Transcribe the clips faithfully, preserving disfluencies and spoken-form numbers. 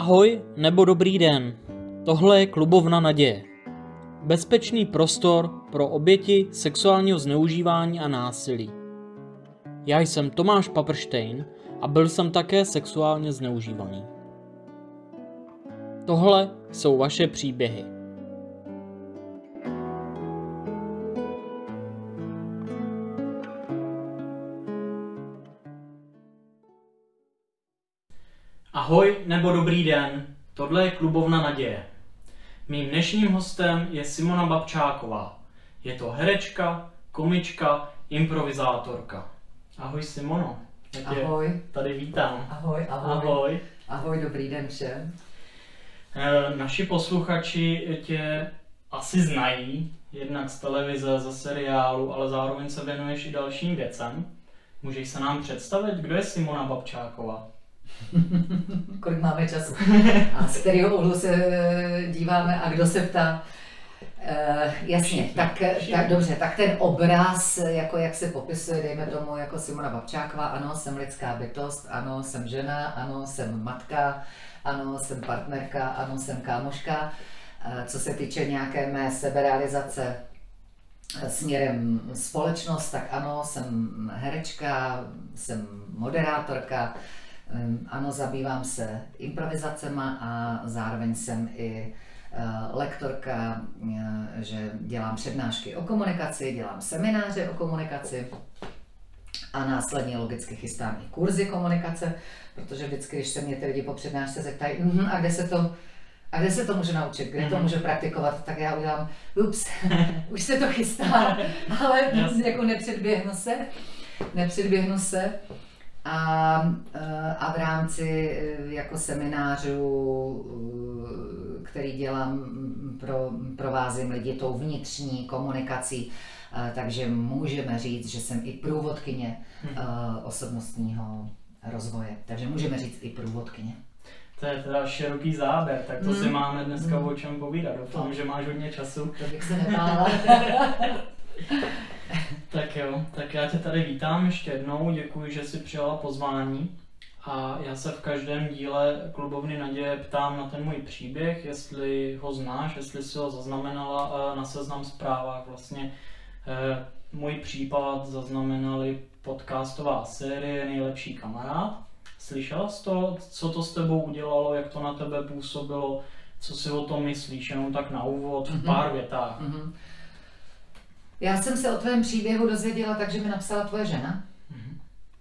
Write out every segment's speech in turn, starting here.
Ahoj nebo dobrý den, tohle je Klubovna naděje. Bezpečný prostor pro oběti sexuálního zneužívání a násilí. Já jsem Tomáš Paprštejn a byl jsem také sexuálně zneužívaný. Tohle jsou vaše příběhy. Ahoj nebo dobrý den, tohle je Klubovna naděje. Mým dnešním hostem je Simona Babčáková. Je to herečka, komička, improvizátorka. Ahoj Simono. Ahoj. Tady vítám. Ahoj, ahoj. Ahoj. Ahoj, dobrý den všem. E, naši posluchači tě asi znají, jednak z televize, ze seriálu, ale zároveň se věnuješ i dalším věcem. Můžeš se nám představit, kdo je Simona Babčáková? Kolik máme času a z kterého úhlu se díváme a kdo se ptá. Uh, jasně, všichni, tak, všichni. tak dobře, tak ten obraz, jako jak se popisuje, dejme tomu jako Simona Babčáková, ano, jsem lidská bytost, ano, jsem žena, ano, jsem matka, ano, jsem partnerka, ano, jsem kámoška. Uh, co se týče nějaké mé seberealizace směrem společnost, tak ano, jsem herečka, jsem moderátorka, ano, zabývám se improvizacema a zároveň jsem i lektorka, že dělám přednášky o komunikaci, dělám semináře o komunikaci a následně logicky chystám i kurzy komunikace, protože vždycky, když se mě ty lidi po přednášce zeptají, mm, a kde se to A kde se to může naučit, kde to může praktikovat, tak já udělám, ups, už se to chystá, ale jako nepředběhnu se, nepředběhnu se. A, a v rámci jako seminářů, který dělám, pro, provázím lidi tou vnitřní komunikací, takže můžeme říct, že jsem i průvodkyně osobnostního rozvoje, takže můžeme říct i průvodkyně. To je teda široký záběr, tak to mm. si máme dneska mm. o čem povídat. Doufám, no. že máš hodně času. To bych se nebála. Tak jo, tak já tě tady vítám ještě jednou, děkuji, že jsi přijala pozvání. A já se v každém díle Klubovny naděje ptám na ten můj příběh, jestli ho znáš, jestli si ho zaznamenala na Seznam Zprávách. Vlastně eh, můj případ zaznamenali podcastová série Nejlepší kamarád. Slyšela jsi to, co to s tebou udělalo, jak to na tebe působilo, co si o tom myslíš, jenom tak na úvod, v pár větách. Mm-hmm. Já jsem se o tvém příběhu dozvěděla tak, že mi napsala tvoje žena. Mm-hmm.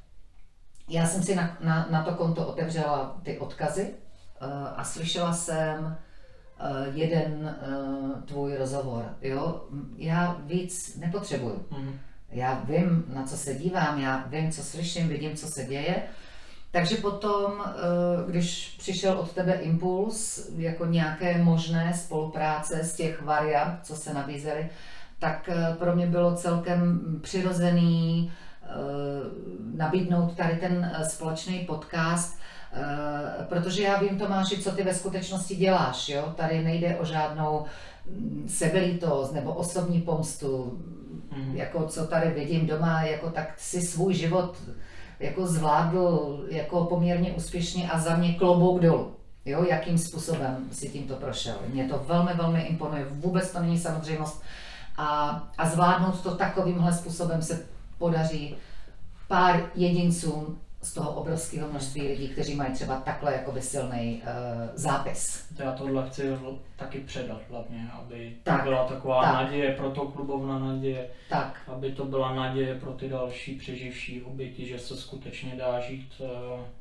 Já jsem si na, na, na to konto otevřela ty odkazy uh, a slyšela jsem uh, jeden uh, tvůj rozhovor. Jo? Já víc nepotřebuju. Mm-hmm. Já vím, na co se dívám, já vím, co slyším, vidím, co se děje. Takže potom, když přišel od tebe impuls, jako nějaké možné spolupráce z těch variant, co se nabízely, tak pro mě bylo celkem přirozený nabídnout tady ten společný podcast, protože já vím, Tomáši, co ty ve skutečnosti děláš. Jo? Tady nejde o žádnou sebelítost nebo osobní pomstu, mm. jako co tady vidím doma, jako tak si svůj život jako zvládl jako poměrně úspěšně a za mě klobouk dolů. Jo, jakým způsobem si tímto prošel. Mě to velmi, velmi imponuje, vůbec to není samozřejmost. A, a zvládnout to takovýmhle způsobem se podaří pár jedincům z toho obrovského množství lidí, kteří mají třeba takhle jakoby silný uh, zápis. Já tohle chci taky předat hlavně, aby tak, to byla taková tak. naděje pro to Klubovna naděje, tak. aby to byla naděje pro ty další přeživší oběti, že se skutečně dá žít uh,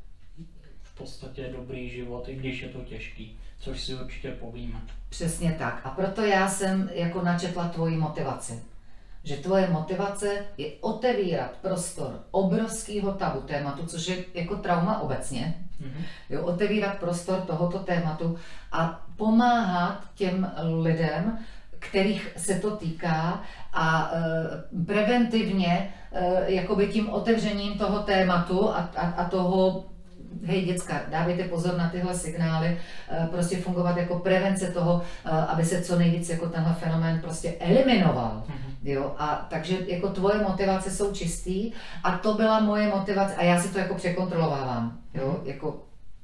v podstatě dobrý život, i když je to těžký, což si určitě povíme. Přesně tak. A proto já jsem jako načetla tvoji motivaci. Že tvoje motivace je otevírat prostor obrovského tabu tématu, což je jako trauma obecně, mm-hmm. jo, otevírat prostor tohoto tématu a pomáhat těm lidem, kterých se to týká a e, preventivně e, jakoby tím otevřením toho tématu a, a, a toho, hej děcka, dávejte pozor na tyhle signály, prostě fungovat jako prevence toho, aby se co nejvíc jako tenhle fenomén prostě eliminoval. Mm-hmm. Jo? A takže jako tvoje motivace jsou čistý a to byla moje motivace a já si to jako překontrolovávám. Jo? Jako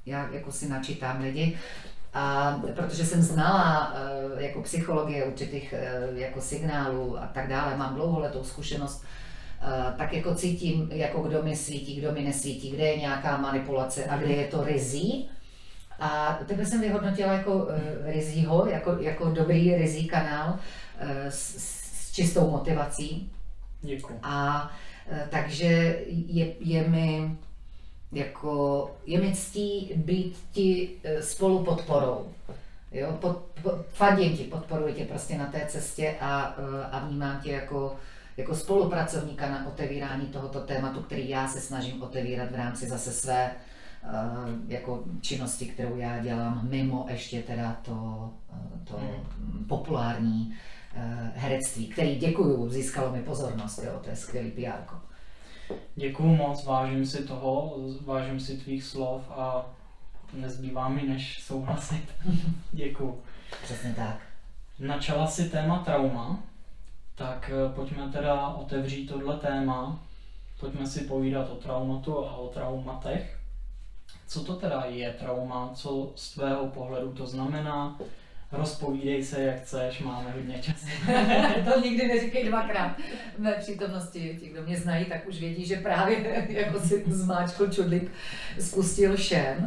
já jako si načítám lidi, a protože jsem znala jako psychologie určitých jako signálů a tak dále, mám dlouholetou zkušenost, tak jako cítím, jako kdo mi svítí, kdo mi nesvítí, kde je nějaká manipulace a kde je to rizí. A tebe jsem vyhodnotila jako rizího, jako, jako dobrý rizí kanál s, s čistou motivací. Děkuji. A takže je, je mi jako, je mi ctí být ti spolu podporou. Jo? Pod, pod, fandím ti, podporuji tě prostě na té cestě a, a vnímám tě jako, jako spolupracovníka na otevírání tohoto tématu, který já se snažím otevírat v rámci zase své jako činnosti, kterou já dělám, mimo ještě teda to, to hmm. populární herectví, který děkuju, získalo mi pozornost, jo? To je skvělý P R ko. Děkuju moc, vážím si toho, vážím si tvých slov a nezbývá mi než souhlasit. Děkuju. Přesně tak. Načala si téma trauma, tak pojďme teda otevřít tohle téma, pojďme si povídat o traumatu a o traumatech. Co to teda je trauma, co z tvého pohledu to znamená? Rozpovídej se, jak chceš, máme hodně času. To nikdy neříkej dvakrát. V mé přítomnosti, ti, kdo mě znají, tak už vědí, že právě jako si zmáčkl čudlík, spustil šen.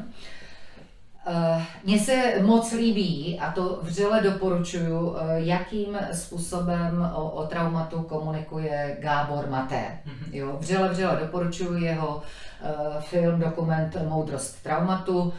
Mně se moc líbí, a to vřele doporučuju, jakým způsobem o, o traumatu komunikuje Gábor Maté. Jo, vřele, vřele doporučuju jeho uh, film, dokument Moudrost traumatu.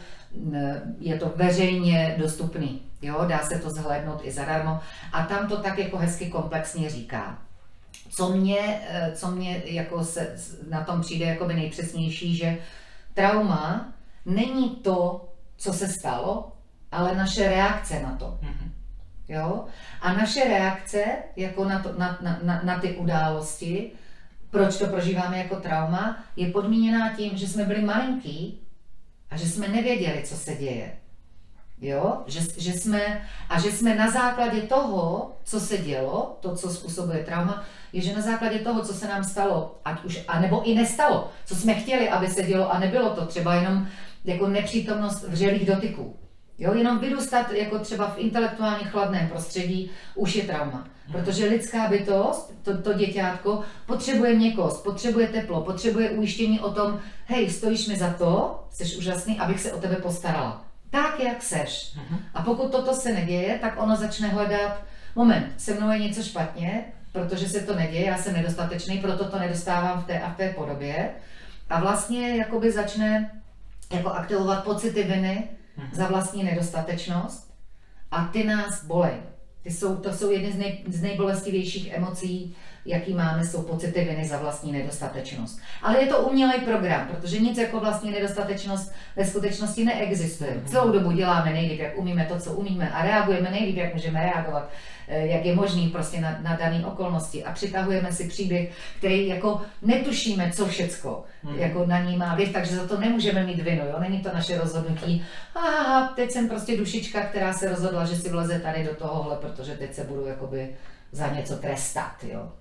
Je to veřejně dostupný, jo, dá se to zhlédnout i zadarmo. A tam to tak jako hezky komplexně říká. Co mě, co mě jako se na tom přijde jako by nejpřesnější, že trauma není to, co se stalo, ale naše reakce na to. Jo? A naše reakce jako na, to, na, na, na, na ty události, proč to prožíváme jako trauma, je podmíněná tím, že jsme byli malinký a že jsme nevěděli, co se děje. Jo? Že, že jsme, a že jsme na základě toho, co se dělo, to, co způsobuje trauma, je, že na základě toho, co se nám stalo, ať už, anebo i nestalo, co jsme chtěli, aby se dělo a nebylo to, třeba jenom jako nepřítomnost vřelých dotyků. Jo? Jenom vyrůstat jako třeba v intelektuálně chladném prostředí už je trauma. Protože lidská bytost, to, to děťátko, potřebuje měkkost, potřebuje teplo, potřebuje ujištění o tom, hej, stojíš mi za to, jsi úžasný, abych se o tebe postarala. Tak, jak seš. A pokud toto se neděje, tak ono začne hledat, moment, se mnou je něco špatně, protože se to neděje, já jsem nedostatečný, proto to nedostávám v té a v té podobě. A vlastně jakoby začne jako aktivovat pocity viny za vlastní nedostatečnost a ty nás bolej. Ty jsou, to jsou jedny z, nej, z nejbolestivějších emocí, jaký máme, jsou pocity viny za vlastní nedostatečnost. Ale je to umělej program, protože nic jako vlastní nedostatečnost ve skutečnosti neexistuje. Celou dobu děláme nejlíp, jak umíme to, co umíme a reagujeme nejlíp, jak můžeme reagovat, jak je možný prostě na, na dané okolnosti a přitahujeme si příběh, který jako netušíme, co všecko hmm. jako na ní má vliv, takže za to nemůžeme mít vinu, jo? Není to naše rozhodnutí. Aha, teď jsem prostě dušička, která se rozhodla, že si vleze tady do tohohle, protože teď se budu jakoby za něco trestat, jo.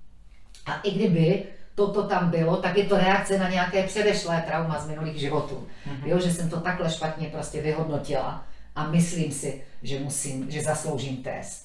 A i kdyby toto tam bylo, tak je to reakce na nějaké předešlé trauma z minulých životů. Mm-hmm. Jo, že jsem to takhle špatně prostě vyhodnotila a myslím si, že musím, že zasloužím trest.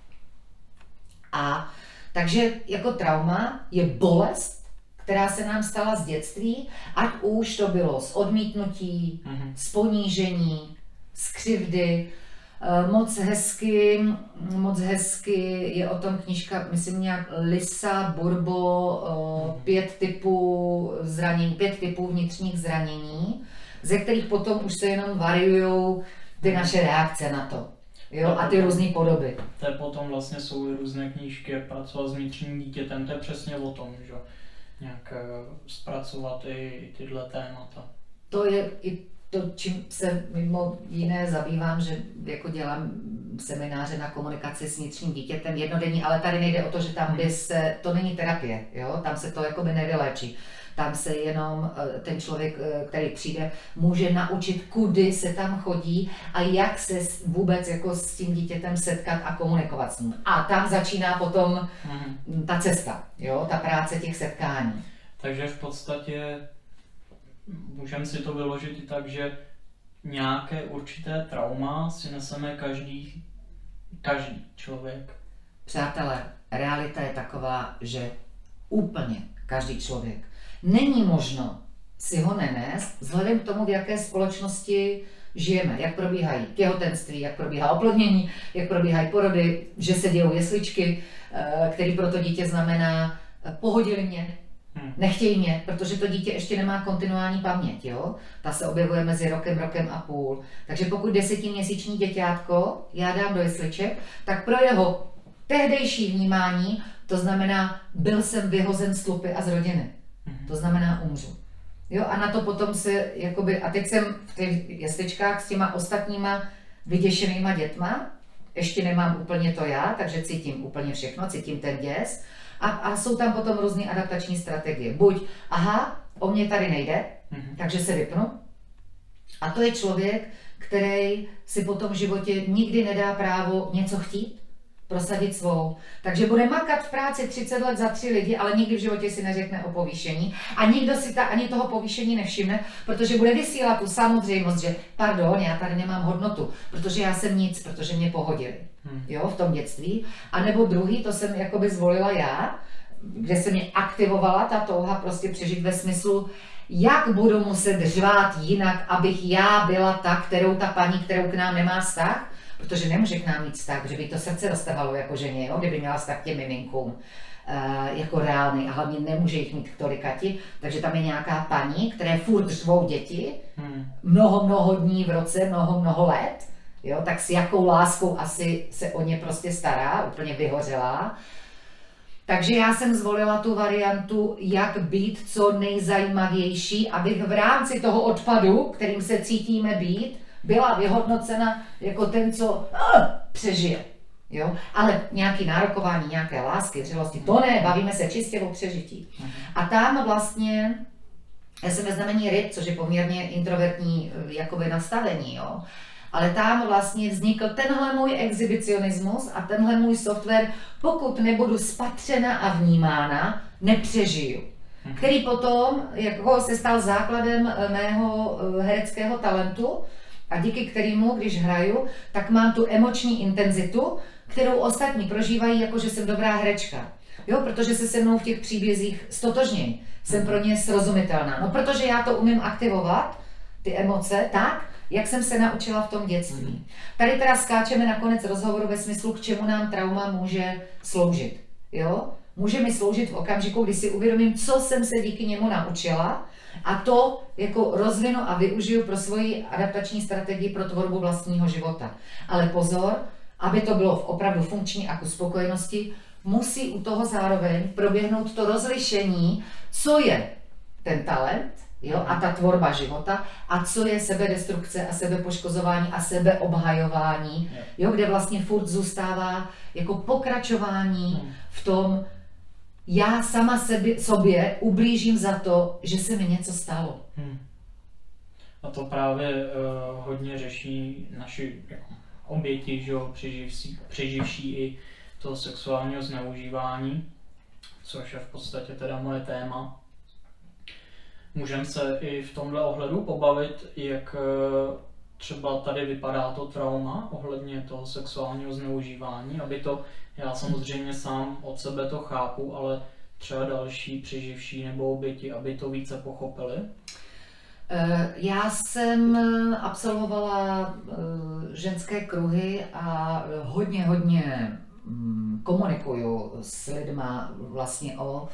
A takže jako trauma je bolest, která se nám stala z dětství, ať už to bylo z odmítnutí, mm-hmm. z ponížení, z křivdy. Moc hezky, moc hezky je o tom knížka, myslím nějak Lisa Bourbeau, pět typů zranění, pět typů vnitřních zranění, ze kterých potom už se jenom variují ty naše reakce na to. Jo, a ty různé podoby. To je potom vlastně jsou různé knížky, jak pracovat s vnitřním dítětem, to je přesně o tom, že nějak zpracovat i tyhle témata. To je i to, čím se mimo jiné zabývám, že jako dělám semináře na komunikaci s vnitřním dítětem jednodenní, ale tady nejde o to, že tam by se, to není terapie, jo? Tam se to jakoby nevyléčí. Tam se jenom ten člověk, který přijde, může naučit, kudy se tam chodí a jak se vůbec jako s tím dítětem setkat a komunikovat s ním. A tam začíná potom hmm. ta cesta, jo? Ta práce těch setkání. Takže v podstatě můžeme si to vyložit i tak, že nějaké určité trauma si neseme každý, každý člověk. Přátelé, realita je taková, že úplně každý člověk. Není možno si ho nenést vzhledem k tomu, v jaké společnosti žijeme, jak probíhají těhotenství, jak probíhá oplodnění, jak probíhají porody, že se dějou jesličky, který pro to dítě znamená pohodili mě, nechtějí mě, protože to dítě ještě nemá kontinuální paměť, jo? Ta se objevuje mezi rokem, rokem a půl. Takže pokud desetiměsíční děťátko já dám do jesliček, tak pro jeho tehdejší vnímání to znamená, byl jsem vyhozen z tlupy a z rodiny. To znamená umřu. Jo, a na to potom se, jakoby, a teď jsem v těch jesličkách s těma ostatníma vyděšenýma dětma, ještě nemám úplně to já, takže cítím úplně všechno, cítím ten děs. A, a jsou tam potom různé adaptační strategie. Buď, aha, o mě tady nejde, mm-hmm. takže se vypnu. A to je člověk, který si potom v životě nikdy nedá právo něco chtít, prosadit svou. Takže bude makat v práci třicet let za tři lidi, ale nikdy v životě si neřekne o povýšení. A nikdo si ta, ani toho povýšení nevšimne, protože bude vysílat tu samozřejmost, že pardon, já tady nemám hodnotu, protože já jsem nic, protože mě pohodili. Hmm. Jo, v tom dětství. A nebo druhý, to jsem jakoby zvolila já, kde se mě aktivovala ta touha prostě přežít ve smyslu, jak budu muset řvát jinak, abych já byla ta, kterou ta paní, kterou k nám nemá vztah, protože nemůže k nám mít vztah, protože by to srdce roztrhalo jako ženě, jo? Kdyby měla vztah k těm miminkům uh, jako reálný a hlavně nemůže jich mít k tolikati, takže tam je nějaká paní, které furt řvou děti, hmm. mnoho, mnoho dní v roce, mnoho, mnoho let, jo? Tak s jakou láskou asi se o ně prostě stará, úplně vyhořelá. Takže já jsem zvolila tu variantu, jak být co nejzajímavější, abych v rámci toho odpadu, kterým se cítíme být, byla vyhodnocena jako ten, co uh, přežije. Jo? Ale nějaké nárokování, nějaké lásky, vřelosti, to ne, bavíme se čistě o přežití. A tam vlastně, já jsem ve znamení ryb, což je poměrně introvertní jakoby nastavení, jo? Ale tam vlastně vznikl tenhle můj exhibicionismus a tenhle můj software, pokud nebudu spatřena a vnímána, nepřežiju. Který potom jako se stal základem mého hereckého talentu a díky kterému, když hraju, tak mám tu emoční intenzitu, kterou ostatní prožívají jako, že jsem dobrá herečka. Jo, protože se se mnou v těch příbězích stotožnějí. Jsem pro ně srozumitelná. No, protože já to umím aktivovat, ty emoce, tak, jak jsem se naučila v tom dětství. Tady teda skáčeme na konec rozhovoru ve smyslu, k čemu nám trauma může sloužit. Jo? Může mi sloužit v okamžiku, kdy si uvědomím, co jsem se díky němu naučila a to jako rozvinu a využiju pro svoji adaptační strategii pro tvorbu vlastního života. Ale pozor, aby to bylo v opravdu funkční a ku spokojenosti, musí u toho zároveň proběhnout to rozlišení, co je ten talent, jo, a ta tvorba života, a co je sebedestrukce a sebepoškozování a sebeobhajování, jo, kde vlastně furt zůstává jako pokračování v tom, já sama sebi, sobě ublížím za to, že se mi něco stalo. Hmm. A to právě uh, hodně řeší naši jako, oběti, že jo, přeživší, přeživší i toho sexuálního zneužívání, což je v podstatě teda moje téma. Můžeme se i v tomhle ohledu pobavit, jak třeba tady vypadá to trauma ohledně toho sexuálního zneužívání, aby to, já samozřejmě sám od sebe to chápu, ale třeba další přeživší nebo oběti, aby to více pochopili. Já jsem absolvovala ženské kruhy a hodně, hodně komunikuju s lidma vlastně o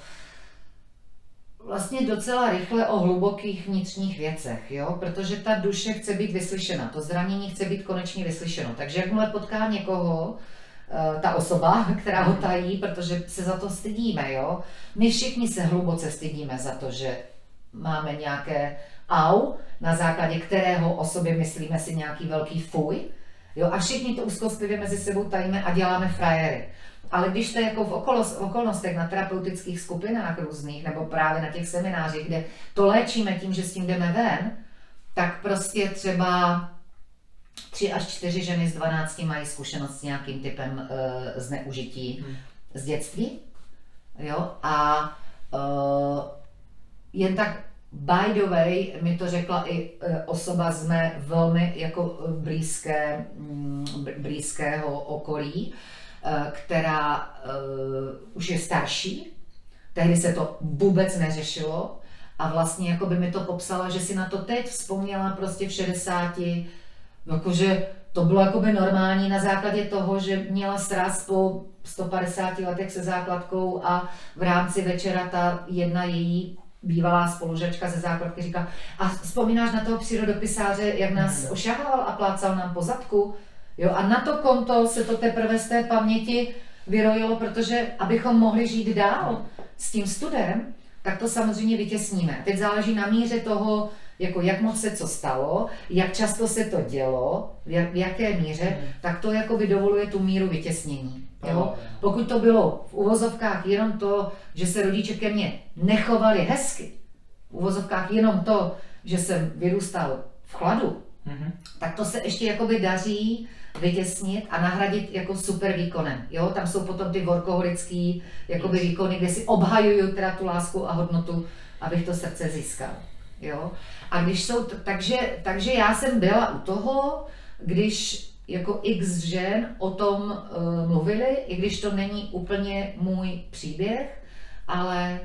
Vlastně docela rychle o hlubokých vnitřních věcech, jo? Protože ta duše chce být vyslyšena, to zranění chce být konečně vyslyšeno. Takže jakmile potká někoho, ta osoba, která ho tají, protože se za to stydíme, jo? My všichni se hluboce stydíme za to, že máme nějaké au, na základě kterého o sobě myslíme si nějaký velký fuj, jo? A všichni to úzkostlivě mezi sebou tajíme a děláme frajery. Ale když to je jako v okolnostech na terapeutických skupinách různých, nebo právě na těch seminářích, kde to léčíme tím, že s tím jdeme ven, tak prostě třeba tři až čtyři ženy z dvanácti mají zkušenost s nějakým typem uh, zneužití hmm. z dětství. Jo? A uh, jen tak by the way, mi to řekla i osoba z mé velmi jako blízké, blízkého okolí, která uh, už je starší. Tehdy se to vůbec neřešilo a vlastně jako by mi to popsala, že si na to teď vzpomněla prostě v šedesáti, jakože to bylo jakoby normální na základě toho, že měla sraz po sto padesáti letech se základkou a v rámci večera ta jedna její bývalá spolužačka ze základky říká: a vzpomínáš na toho přírodopisáře, jak nás hmm. ošahával a plácal nám po zadku? Jo, a na to konto se to teprve z té paměti vyrojilo, protože abychom mohli žít dál s tím studem, tak to samozřejmě vytěsníme. Teď záleží na míře toho, jako jak moc se co stalo, jak často se to dělo, v, jak, v jaké míře, hmm. tak to jako dovoluje tu míru vytěsnění. Jo? Pokud to bylo v uvozovkách jenom to, že se rodiče ke mně nechovali hezky, v uvozovkách jenom to, že jsem vyrůstal v chladu, hmm. tak to se ještě jakoby daří vytěsnit a nahradit jako super výkonem. Jo? Tam jsou potom ty workoholický jakoby výkony, kde si obhajuju teda tu lásku a hodnotu, abych to srdce získal. Jo? A když jsou, takže, takže já jsem byla u toho, když jako x žen o tom uh, mluvili, i když to není úplně můj příběh, ale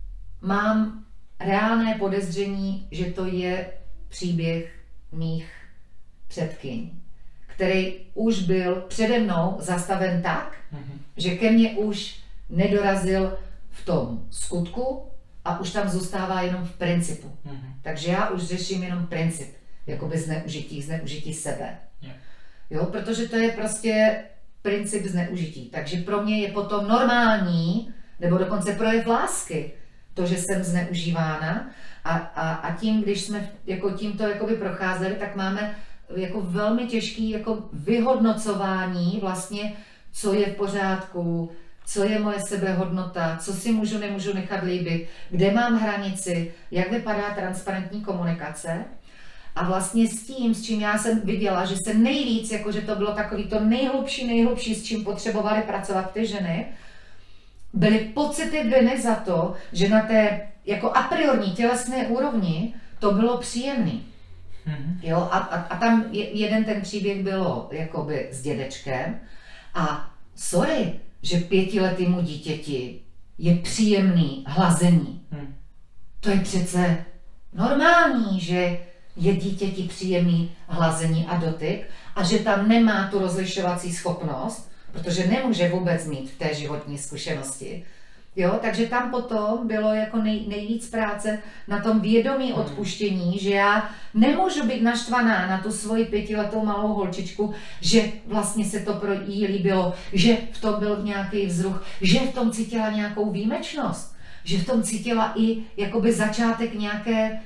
mám reálné podezření, že to je příběh mých předkyň, který už byl přede mnou zastaven tak, mm-hmm. že ke mně už nedorazil v tom skutku a už tam zůstává jenom v principu. Mm-hmm. Takže já už řeším jenom princip, jakoby zneužití, zneužití sebe. Yeah. Jo, protože to je prostě princip zneužití. Takže pro mě je potom normální, nebo dokonce projev lásky, to, že jsem zneužívána. A, a, a tím, když jsme jako tímto jakoby procházeli, tak máme jako velmi těžký jako vyhodnocování vlastně, co je v pořádku, co je moje sebehodnota, co si můžu, nemůžu nechat líbit, kde mám hranici, jak vypadá transparentní komunikace. A vlastně s tím, s čím já jsem viděla, že se nejvíc, jakože to bylo takový to nejhlubší, nejhlubší, s čím potřebovaly pracovat ty ženy, byly pocity viny za to, že na té jako a priorní tělesné úrovni to bylo příjemný. Mm-hmm. Jo, a, a, a tam jeden ten příběh bylo jakoby s dědečkem a sorry, že pětiletýmu dítěti je příjemný hlazení. Mm. To je přece normální, že je dítěti příjemný hlazení a dotyk a že tam nemá tu rozlišovací schopnost, protože nemůže vůbec mít v té životní zkušenosti. Jo, takže tam potom bylo jako nej, nejvíc práce na tom vědomí odpuštění, že já nemůžu být naštvaná na tu svoji pětiletou malou holčičku, že vlastně se to pro jí líbilo, že v tom byl nějaký vzruch, že v tom cítila nějakou výjimečnost, že v tom cítila i jakoby začátek nějaké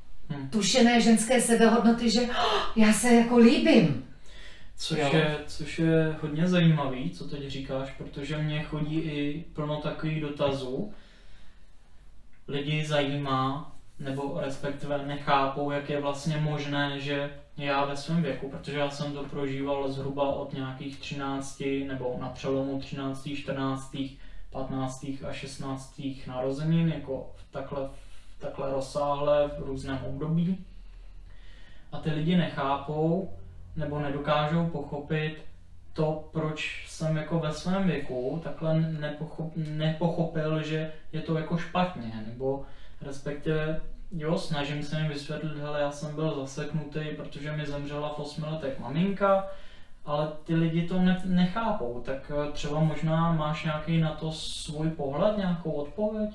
tušené ženské sebehodnoty, že oh, já se jako líbím. Což je, což je hodně zajímavý, co teď říkáš, protože mě chodí i plno takových dotazů. Lidi zajímá, nebo respektive nechápou, jak je vlastně možné, že já ve svém věku, protože já jsem to prožíval zhruba od nějakých třinácti nebo na přelomu třinácti, čtrnácti, patnácti a šestnácti narozenin, jako v takhle, v takhle rozsáhle v různém období. A ty lidi nechápou, nebo nedokážou pochopit to, proč jsem jako ve svém věku takhle nepochop, nepochopil, že je to jako špatně, nebo respektive, jo, snažím se jim vysvětlit, hele, já jsem byl zaseknutý, protože mi zemřela v osmi letech maminka, ale ty lidi to ne, nechápou, tak třeba možná máš nějaký na to svůj pohled, nějakou odpověď?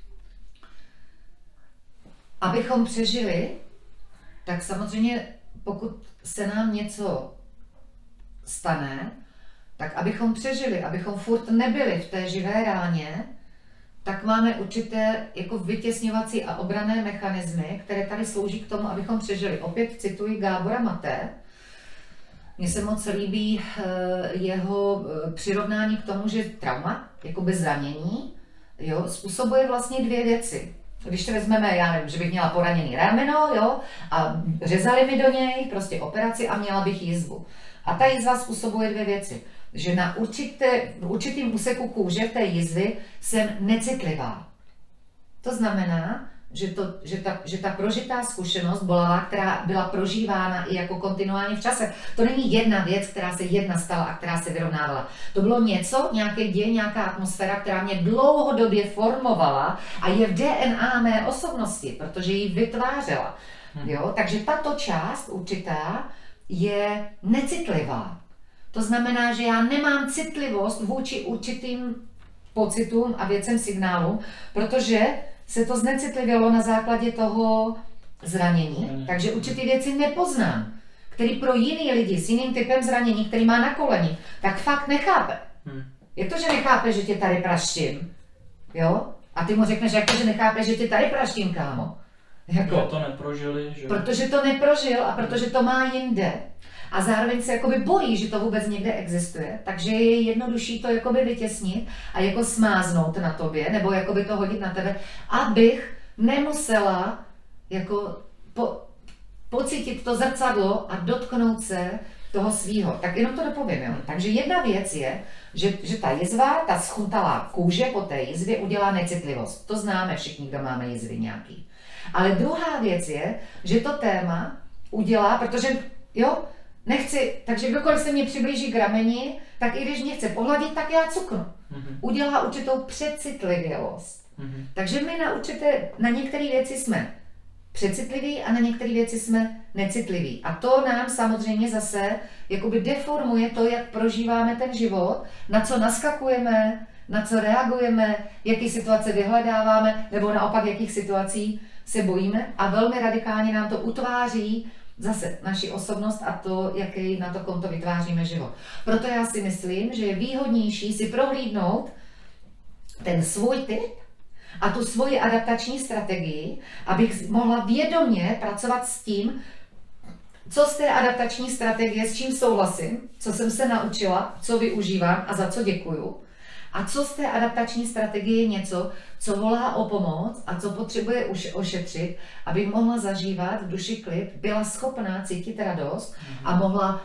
Abychom přežili, tak samozřejmě pokud se nám něco stane, tak abychom přežili, abychom furt nebyli v té živé ráně, tak máme určité jako vytěsňovací a obranné mechanismy, které tady slouží k tomu, abychom přežili. Opět cituji Gábora Maté. Mně se moc líbí jeho přirovnání k tomu, že trauma, jakoby zranění, jo, způsobuje vlastně dvě věci. Když to vezmeme, já nevím, že bych měla poraněný rameno, jo, a řezali mi do něj prostě operaci a měla bych jizvu. A ta jizva způsobuje dvě věci. Že na určité, v určitým úseku kůže v té jizvy jsem necitlivá. To znamená, že, to, že, ta, že ta prožitá zkušenost bolavá, která byla prožívána i jako kontinuálně v čase, to není jedna věc, která se jedna stala a která se vyrovnávala. To bylo něco, nějaké děj, nějaká atmosféra, která mě dlouhodobě formovala a je v D N A mé osobnosti, protože ji vytvářela. Jo? Takže tato část určitá je necitlivá. To znamená, že já nemám citlivost vůči určitým pocitům a věcem signálům, protože se to znecitlivělo na základě toho zranění, mm. takže určitý věci nepoznám, který pro jiný lidi s jiným typem zranění, který má na koleni, tak fakt nechápe. Mm. Jak to, že nechápe, že tě tady praštím? Jo? A ty mu řekneš, jak to, že nechápe, že tě tady praštím, kámo? Jako, to neprožili, že? Protože to neprožil a protože to má jinde. A zároveň se jakoby bojí, že to vůbec někde existuje, takže je jednodušší to jakoby vytěsnit a jako smáznout na tobě, nebo jakoby to hodit na tebe, abych nemusela jako po, pocítit to zrcadlo a dotknout se toho svýho. Tak jenom to dopovím, jo. Takže jedna věc je, že, že ta jizva, ta schuntalá kůže po té jizvě udělá necitlivost. To známe všichni, kdo máme jizvy nějaký. Ale druhá věc je, že to téma udělá, protože jo, nechci, takže kdokoliv se mě přiblíží k rameni, tak i když mě chce pohladit, tak já cuknu. Mm-hmm. Udělá určitou přecitlivělost. Mm-hmm. Takže my na určité, na některé věci jsme přecitliví a na některé věci jsme necitliví. A to nám samozřejmě zase jakoby deformuje to, jak prožíváme ten život, na co naskakujeme, na co reagujeme, jaký situace vyhledáváme, nebo naopak jakých situací se bojíme. A velmi radikálně nám to utváří zase naši osobnost a to, jaký na to konto vytváříme život. Proto já si myslím, že je výhodnější si prohlídnout ten svůj typ a tu svoji adaptační strategii, abych mohla vědomě pracovat s tím, co z té adaptační strategie, s čím souhlasím, co jsem se naučila, co využívám a za co děkuju. A co z té adaptační strategie je něco, co volá o pomoc a co potřebuje už ošetřit, abych mohla zažívat v duši klid, byla schopná cítit radost a mohla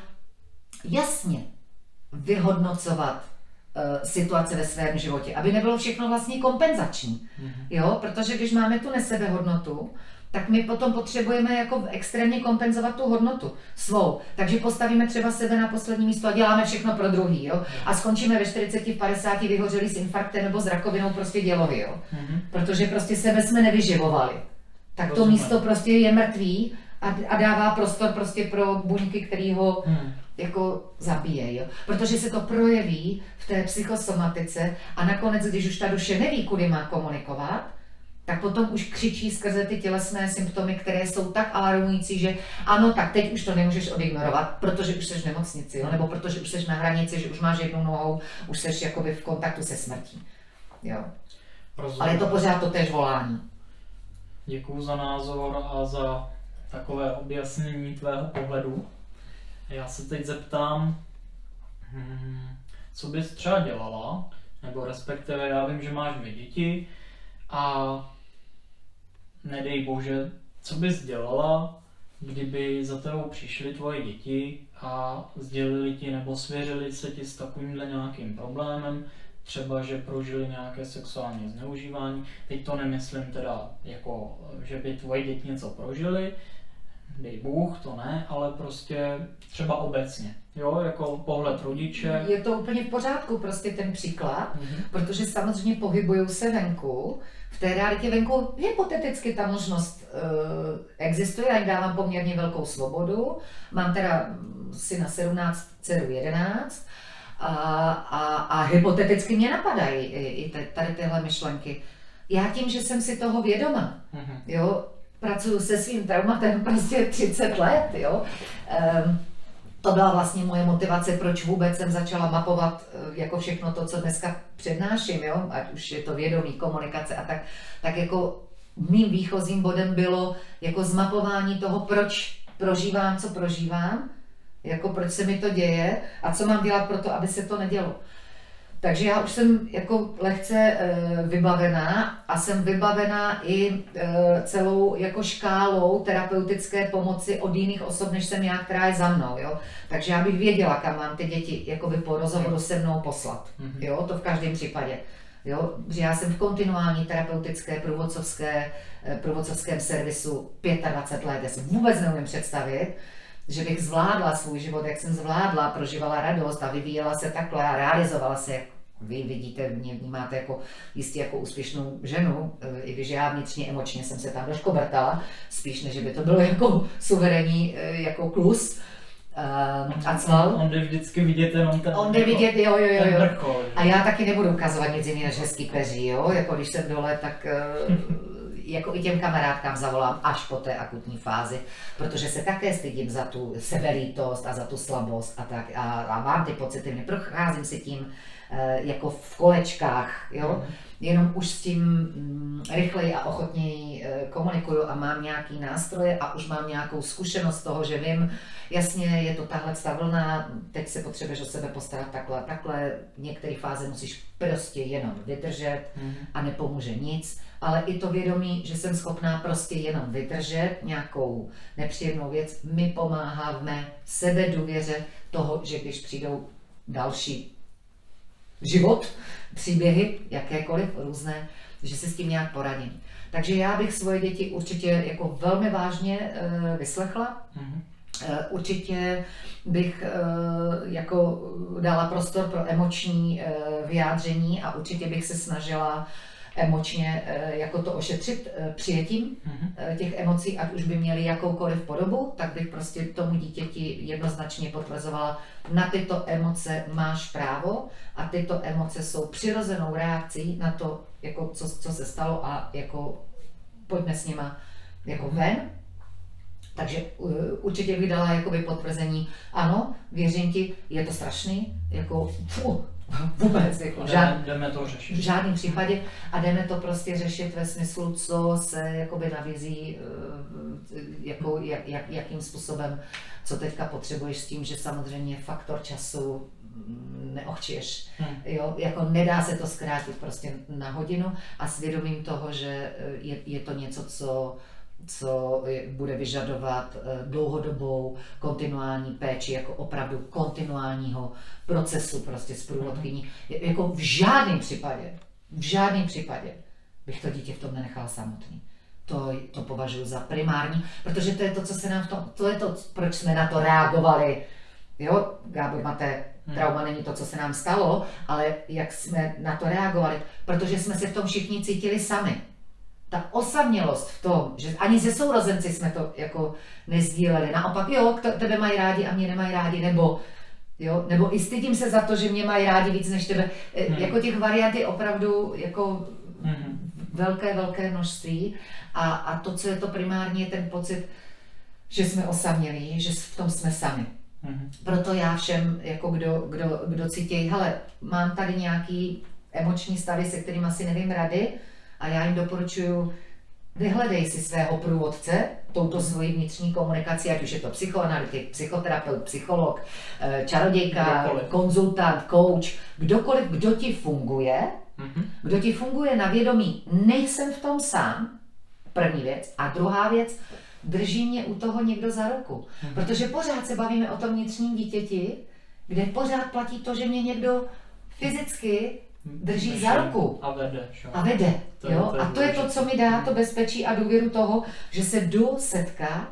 jasně vyhodnocovat uh, situace ve svém životě, aby nebylo všechno vlastně kompenzační. Jo? Protože když máme tu nesebehodnotu, tak my potom potřebujeme jako extrémně kompenzovat tu hodnotu svou. Takže postavíme třeba sebe na poslední místo a děláme všechno pro druhý, jo? A skončíme ve čtyřiceti, padesáti vyhořeli s infarktem nebo s rakovinou prostě dělohy, jo? Mm-hmm. Protože prostě sebe jsme nevyživovali. Tak to Rozumím. Místo prostě je mrtvý a, a dává prostor prostě pro buňky, který ho mm. jako zabíjejí, jo? Protože se to projeví v té psychosomatice a nakonec, když už ta duše neví, kudy má komunikovat, tak potom už křičí skrze ty tělesné symptomy, které jsou tak alarmující, že ano, tak teď už to nemůžeš odignorovat, protože už jsi v nemocnici, jo? Nebo protože už jsi na hranici, že už máš jednou nohou, už jsi jakoby v kontaktu se smrtí. Jo. Ale je to pořád to též volání. Děkuju za názor a za takové objasnění tvého pohledu. Já se teď zeptám, hmm, co bys třeba dělala, nebo respektive já vím, že máš dvě děti a nedej bože, co bys dělala, kdyby za tebou přišly tvoje děti a sdělili ti nebo svěřili se ti s takovýmhle nějakým problémem, třeba, že prožili nějaké sexuální zneužívání. Teď to nemyslím teda jako, že by tvoje děti něco prožili, dej Bůh, to ne, ale prostě třeba obecně, jo, jako pohled rodiče. Je to úplně v pořádku prostě ten příklad, mm-hmm. protože samozřejmě pohybují se venku, v té realitě venku hypoteticky ta možnost uh, existuje, já jim dávám poměrně velkou svobodu, mám teda syna sedmnáct, dceru jedenáct a, a, a hypoteticky mě napadají i, i tady tyhle myšlenky. Já tím, že jsem si toho vědoma, mm-hmm. jo, pracuju se svým traumatem prostě třicet let, jo. Um, to byla vlastně moje motivace, proč vůbec jsem začala mapovat jako všechno to, co dneska přednáším, jo, ať už je to vědomí, komunikace a tak, tak jako mým výchozím bodem bylo jako zmapování toho, proč prožívám, co prožívám, jako proč se mi to děje a co mám dělat pro to, aby se to nedělo. Takže já už jsem jako lehce e, vybavená a jsem vybavená i e, celou jako škálou terapeutické pomoci od jiných osob, než jsem já, která je za mnou, jo. Takže já bych věděla, kam mám ty děti jakoby po rozhovoru se mnou poslat, jo, to v každém případě. Jo, že já jsem v kontinuální terapeutické, průvodcovské, průvodcovském servisu dvacet pět let. Já si vůbec neumím představit, že bych zvládla svůj život, jak jsem zvládla, prožívala radost a vyvíjela se takhle a realizovala se. Vy vidíte, mě vnímáte jako jistě jako úspěšnou ženu, i když já vnitřně emočně jsem se tam doškobrtala, spíš než by to bylo jako suverénní jako klus. Uh, a cval. On jde vždycky vidět jenom ten, On jde vidět, jo, jo, jo, jo. vrchol. A já taky nebudu ukazovat nic jiného než hezký peří, jo. Jako když jsem dole, tak uh, jako i těm kamarádkám zavolám až po té akutní fázi, protože se také stydím za tu sebelítost a za tu slabost a tak. A, a mám ty pocity, neprocházím si tím uh, jako v kolečkách, jo. Mm. Jenom už s tím mm, rychleji a ochotněji uh, komunikuju a mám nějaký nástroje a už mám nějakou zkušenost toho, že vím, jasně, je to tahle ta vlna, teď se potřebuješ o sebe postarat takhle a takhle, v některé fáze musíš prostě jenom vydržet mm. a nepomůže nic, ale i to vědomí, že jsem schopná prostě jenom vydržet nějakou nepříjemnou věc, mi pomáhá v mé sebedůvěře toho, že když přijdou další život, příběhy, jakékoliv různé, že se s tím nějak poradím. Takže já bych svoje děti určitě jako velmi vážně uh, vyslechla. Mm. Určitě bych jako dala prostor pro emoční vyjádření a určitě bych se snažila emočně jako to ošetřit přijetím těch emocí, ať už by měly jakoukoliv podobu, tak bych prostě tomu dítěti jednoznačně potvrzovala, na tyto emoce máš právo a tyto emoce jsou přirozenou reakcí na to, jako co, co se stalo a jako pojďme s nima jako ven. Takže uh, určitě bych dala jakoby potvrzení, ano, věřím ti, je to strašný, jako fuh, vůbec, jako žád, jdeme to řešit. V žádném případě a jdeme to prostě řešit ve smyslu, co se jakoby nabízí, uh, jako, jak, jak, jakým způsobem, co teďka potřebuješ s tím, že samozřejmě faktor času neochčiješ, hmm. jo, jako nedá se to zkrátit prostě na hodinu a svědomím toho, že je, je to něco, co co bude vyžadovat dlouhodobou kontinuální péči, jako opravdu kontinuálního procesu prostě s průvodkyní. Jako v žádném případě, v žádném případě bych to dítě v tom nenechala samotný. To, to považuji za primární, protože to je to, co se nám v tom, to je to, proč jsme na to reagovali. Jo, Gábor Maté, trauma není to, co se nám stalo, ale jak jsme na to reagovali, protože jsme se v tom všichni cítili sami. Ta osamělost v tom, že ani se sourozenci jsme to jako nezdíleli, naopak jo, tebe mají rádi a mě nemají rádi, nebo, jo, nebo i stydím se za to, že mě mají rádi víc než tebe. Hmm. Jako těch variant je opravdu jako hmm. velké, velké množství a, a to, co je to primárně, je ten pocit, že jsme osamělí, že v tom jsme sami. Hmm. Proto já všem, jako kdo, kdo, kdo cítí, hele, mám tady nějaký emoční stavy, se kterým asi nevím rady, a já jim doporučuji, vyhledej si svého průvodce, touto svojí vnitřní komunikaci, ať už je to psychoanalytik, psychoterapeut, psycholog, čarodějka, kdokoliv. Konzultant, coach, kdokoliv, kdo ti funguje, mm-hmm. kdo ti funguje na vědomí, nejsem v tom sám, první věc. A druhá věc, drží mě u toho někdo za ruku. Mm-hmm. Protože pořád se bavíme o tom vnitřním dítěti, kde pořád platí to, že mě někdo fyzicky drží Drží. za ruku a vede. A, vede to jo? To a to je to, co mi dá to bezpečí a důvěru toho, že se jdu setkat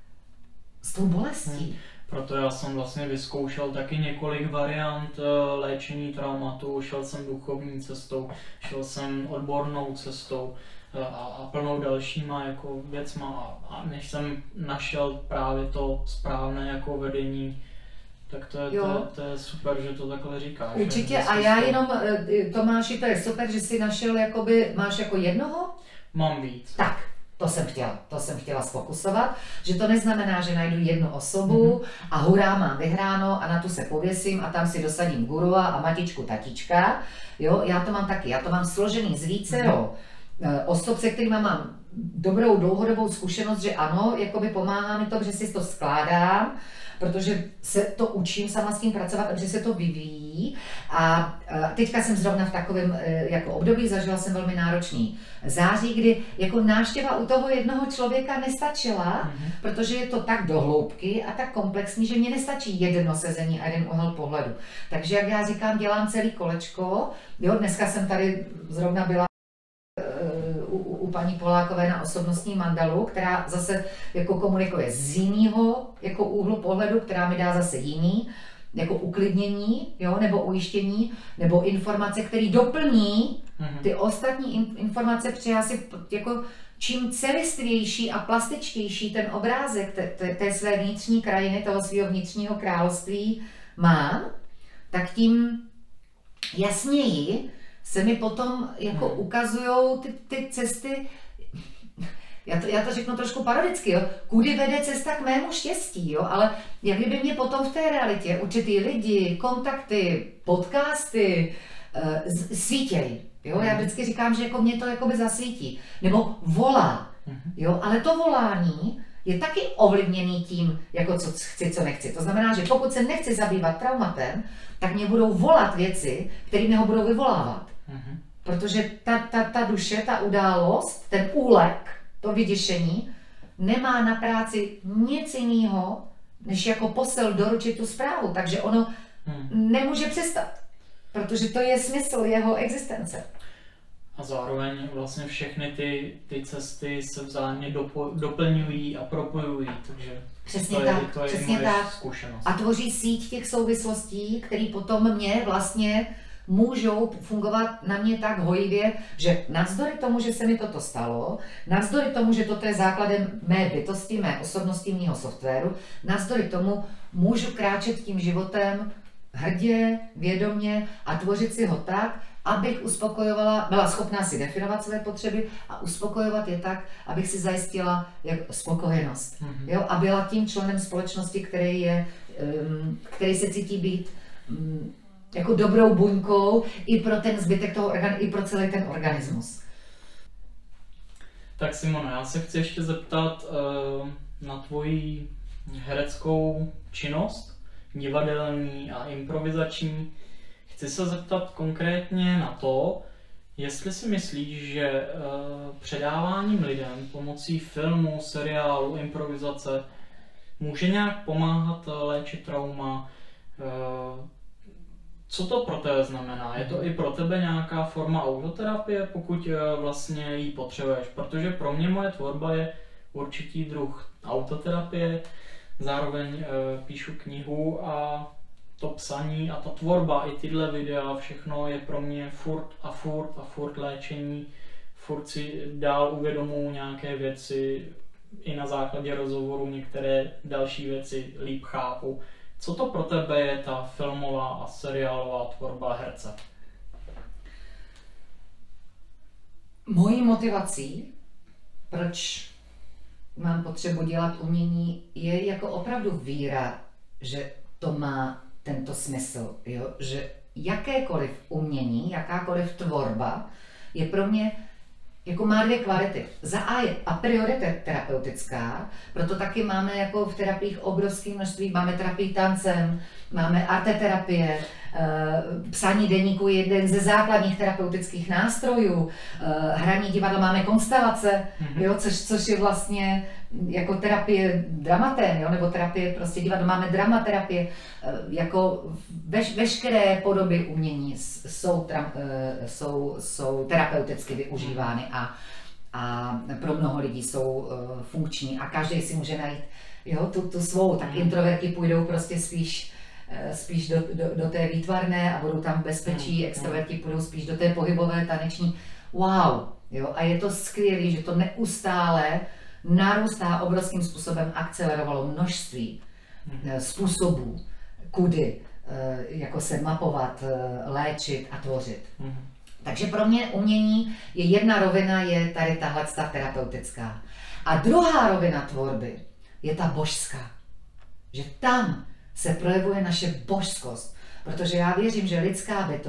s tou bolestí. Hmm. Proto já jsem vlastně vyzkoušel taky několik variant léčení traumatu, šel jsem duchovní cestou, šel jsem odbornou cestou a, a plnou dalšíma jako věcma a než jsem našel právě to správné jako vedení, tak to je, to, to je super, že to takhle říkáš. Určitě a já jenom, Tomáši, to je super, že jsi našel, jakoby, máš jako jednoho? Mám víc. Tak, to jsem chtěla, to jsem chtěla zfokusovat, že to neznamená, že najdu jednu osobu mm-hmm. a hurá, mám vyhráno a na tu se pověsím a tam si dosadím gurua a matičku, tatička. Jo, já to mám taky, já to mám složený z vícero mm-hmm. osob, se kterými mám dobrou dlouhodobou zkušenost, že ano, jakoby pomáhá mi to, že si to skládám, protože se to učím sama s tím pracovat, že se to vyvíjí. A teďka jsem zrovna v takovém jako období, zažila jsem velmi náročný září, kdy jako návštěva u toho jednoho člověka nestačila, mm-hmm. protože je to tak do hloubky a tak komplexní, že mě nestačí jedno sezení a jeden úhel pohledu. Takže jak já říkám, dělám celý kolečko. Jo, dneska jsem tady zrovna byla U, u paní Polákové na osobnostní mandalu, která zase jako komunikuje z jiného jako úhlu pohledu, která mi dá zase jiný, jako uklidnění, jo, nebo ujištění, nebo informace, které doplní ty ostatní informace, protože já si jako čím celistvější a plastičtější ten obrázek té, té, té své vnitřní krajiny, toho svého vnitřního království mám, tak tím jasněji se mi potom jako hmm. ukazujou ty, ty cesty, já to, já to řeknu trošku parodicky, jo, kudy vede cesta k mému štěstí, jo, ale jak kdyby mě potom v té realitě určitý lidi, kontakty, podcasty uh, svítějí, jo, hmm. já vždycky říkám, že jako mě to jakoby zasvítí, nebo volá, hmm. jo, ale to volání je taky ovlivněný tím, jako co chci, co nechci. To znamená, že pokud se nechci zabývat traumatem, tak mě budou volat věci, které mě ho budou vyvolávat. Mm-hmm. Protože ta, ta, ta duše, ta událost, ten úlek, to vyděšení, nemá na práci nic jiného, než jako posel doručit tu zprávu. Takže ono mm. nemůže přestat, protože to je smysl jeho existence. A zároveň vlastně všechny ty, ty cesty se vzájemně dopo, doplňují a propojují, takže přesně to tak, je, to je přesně moje tak. zkušenost. A tvoří síť těch souvislostí, které potom mě vlastně můžou fungovat na mě tak hojivě, že navzdory tomu, že se mi toto stalo, navzdory tomu, že toto je základem mé bytosti, mé osobnosti, mého softwaru, navzdory tomu můžu kráčet tím životem hrdě, vědomě a tvořit si ho tak, abych uspokojovala, byla schopná si definovat své potřeby a uspokojovat je tak, abych si zajistila spokojenost. Mm-hmm. Jo? A byla tím členem společnosti, který, je, který se cítí být jako dobrou buňkou i pro ten zbytek toho orgánu, i pro celý ten organismus. Tak Simono, já se chci ještě zeptat uh, na tvoji hereckou činnost, divadelní a improvizační. Chci se zeptat konkrétně na to, jestli si myslíš, že uh, předáváním lidem pomocí filmu, seriálu, improvizace může nějak pomáhat léčit trauma. Uh, co to pro tebe znamená? Je to i pro tebe nějaká forma autoterapie, pokud uh, vlastně ji potřebuješ? Protože pro mě moje tvorba je určitý druh autoterapie, zároveň uh, píšu knihu a to psaní a ta tvorba, i tyhle videa, všechno je pro mě furt a furt a furt léčení, furt si dál uvědomuji nějaké věci, i na základě rozhovoru některé další věci líp chápu. Co to pro tebe je ta filmová a seriálová tvorba herce? Mojí motivací, proč mám potřebu dělat umění, je jako opravdu víra, že to má tento smysl, jo? Že jakékoliv umění, jakákoliv tvorba je pro mě, jako má dvě kvality. Za A je a priori terapeutická, proto taky máme jako v terapiích obrovské množství, máme terapii tancem, máme arteterapie, psaní deníku je jeden ze základních terapeutických nástrojů, hraní divadla máme konstelace, jo, což, což je vlastně jako terapie dramatem, jo, nebo terapie prostě divadla, máme dramaterapie, jako veš, veškeré podoby umění jsou, jsou, jsou terapeuticky využívány a, a pro mnoho lidí jsou funkční a každý si může najít, jo, tu, tu svou, tak introverti půjdou prostě spíš spíš do, do, do té výtvarné a budou tam v bezpečí, extroverti půjdou spíš do té pohybové, taneční. Wow! Jo? A je to skvělé, že to neustále narůstá obrovským způsobem, akcelerovalo množství způsobů, kudy jako se mapovat, léčit a tvořit. Takže pro mě umění je jedna rovina, je tady tahle terapeutická. A druhá rovina tvorby je ta božská. Že tam se projevuje naše božskost, protože já věřím, že lidská bytost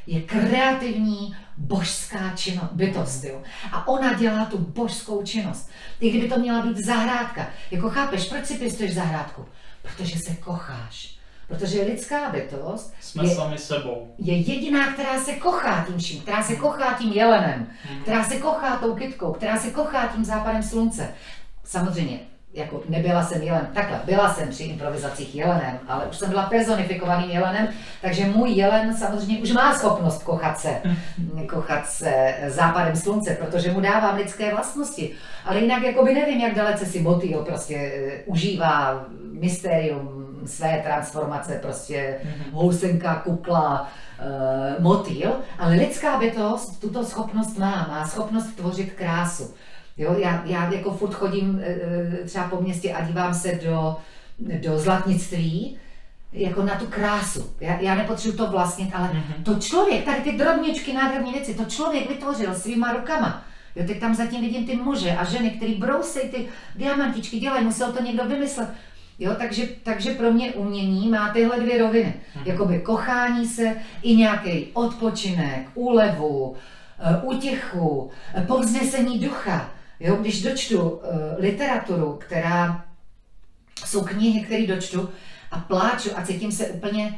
je kreativní božská činnost, bytost, jo. A ona dělá tu božskou činnost. I kdyby to měla být zahrádka. Jako chápeš, proč si pěstuješ zahrádku? Protože se kocháš. Protože lidská bytost jsme je, sami sebou. Je jediná, která se kochá tím vším, která se kochá tím jelenem, hmm. která se kochá tou kytkou, která se kochá tím západem slunce. Samozřejmě, jako nebyla jsem jelen, takhle, byla jsem při improvizacích jelenem, ale už jsem byla personifikovaným jelenem, takže můj jelen samozřejmě už má schopnost kochat se, kochat se západem slunce, protože mu dávám lidské vlastnosti. Ale jinak jakoby nevím, jak dalece si motýl prostě užívá mystérium své transformace, prostě housenka, kukla, uh, motýl, ale lidská bytost tuto schopnost má, má schopnost tvořit krásu. Jo, já, já jako furt chodím uh, třeba po městě a dívám se do, do zlatnictví, jako na tu krásu. Já, já nepotřebuji to vlastnit, ale mm-hmm. to člověk, tady ty drobněčky, nádherné věci, to člověk vytvořil svýma rukama. Jo, teď tam zatím vidím ty muže a ženy, který brousejí ty diamantičky, dělají, musel to někdo vymyslet. Jo, takže, takže pro mě umění má tyhle dvě roviny. Hmm. Jakoby kochání se i nějaký odpočinek, úlevu, útěchu, povznesení ducha. Jo, když dočtu uh, literaturu, která jsou knihy, které dočtu a pláču a cítím se úplně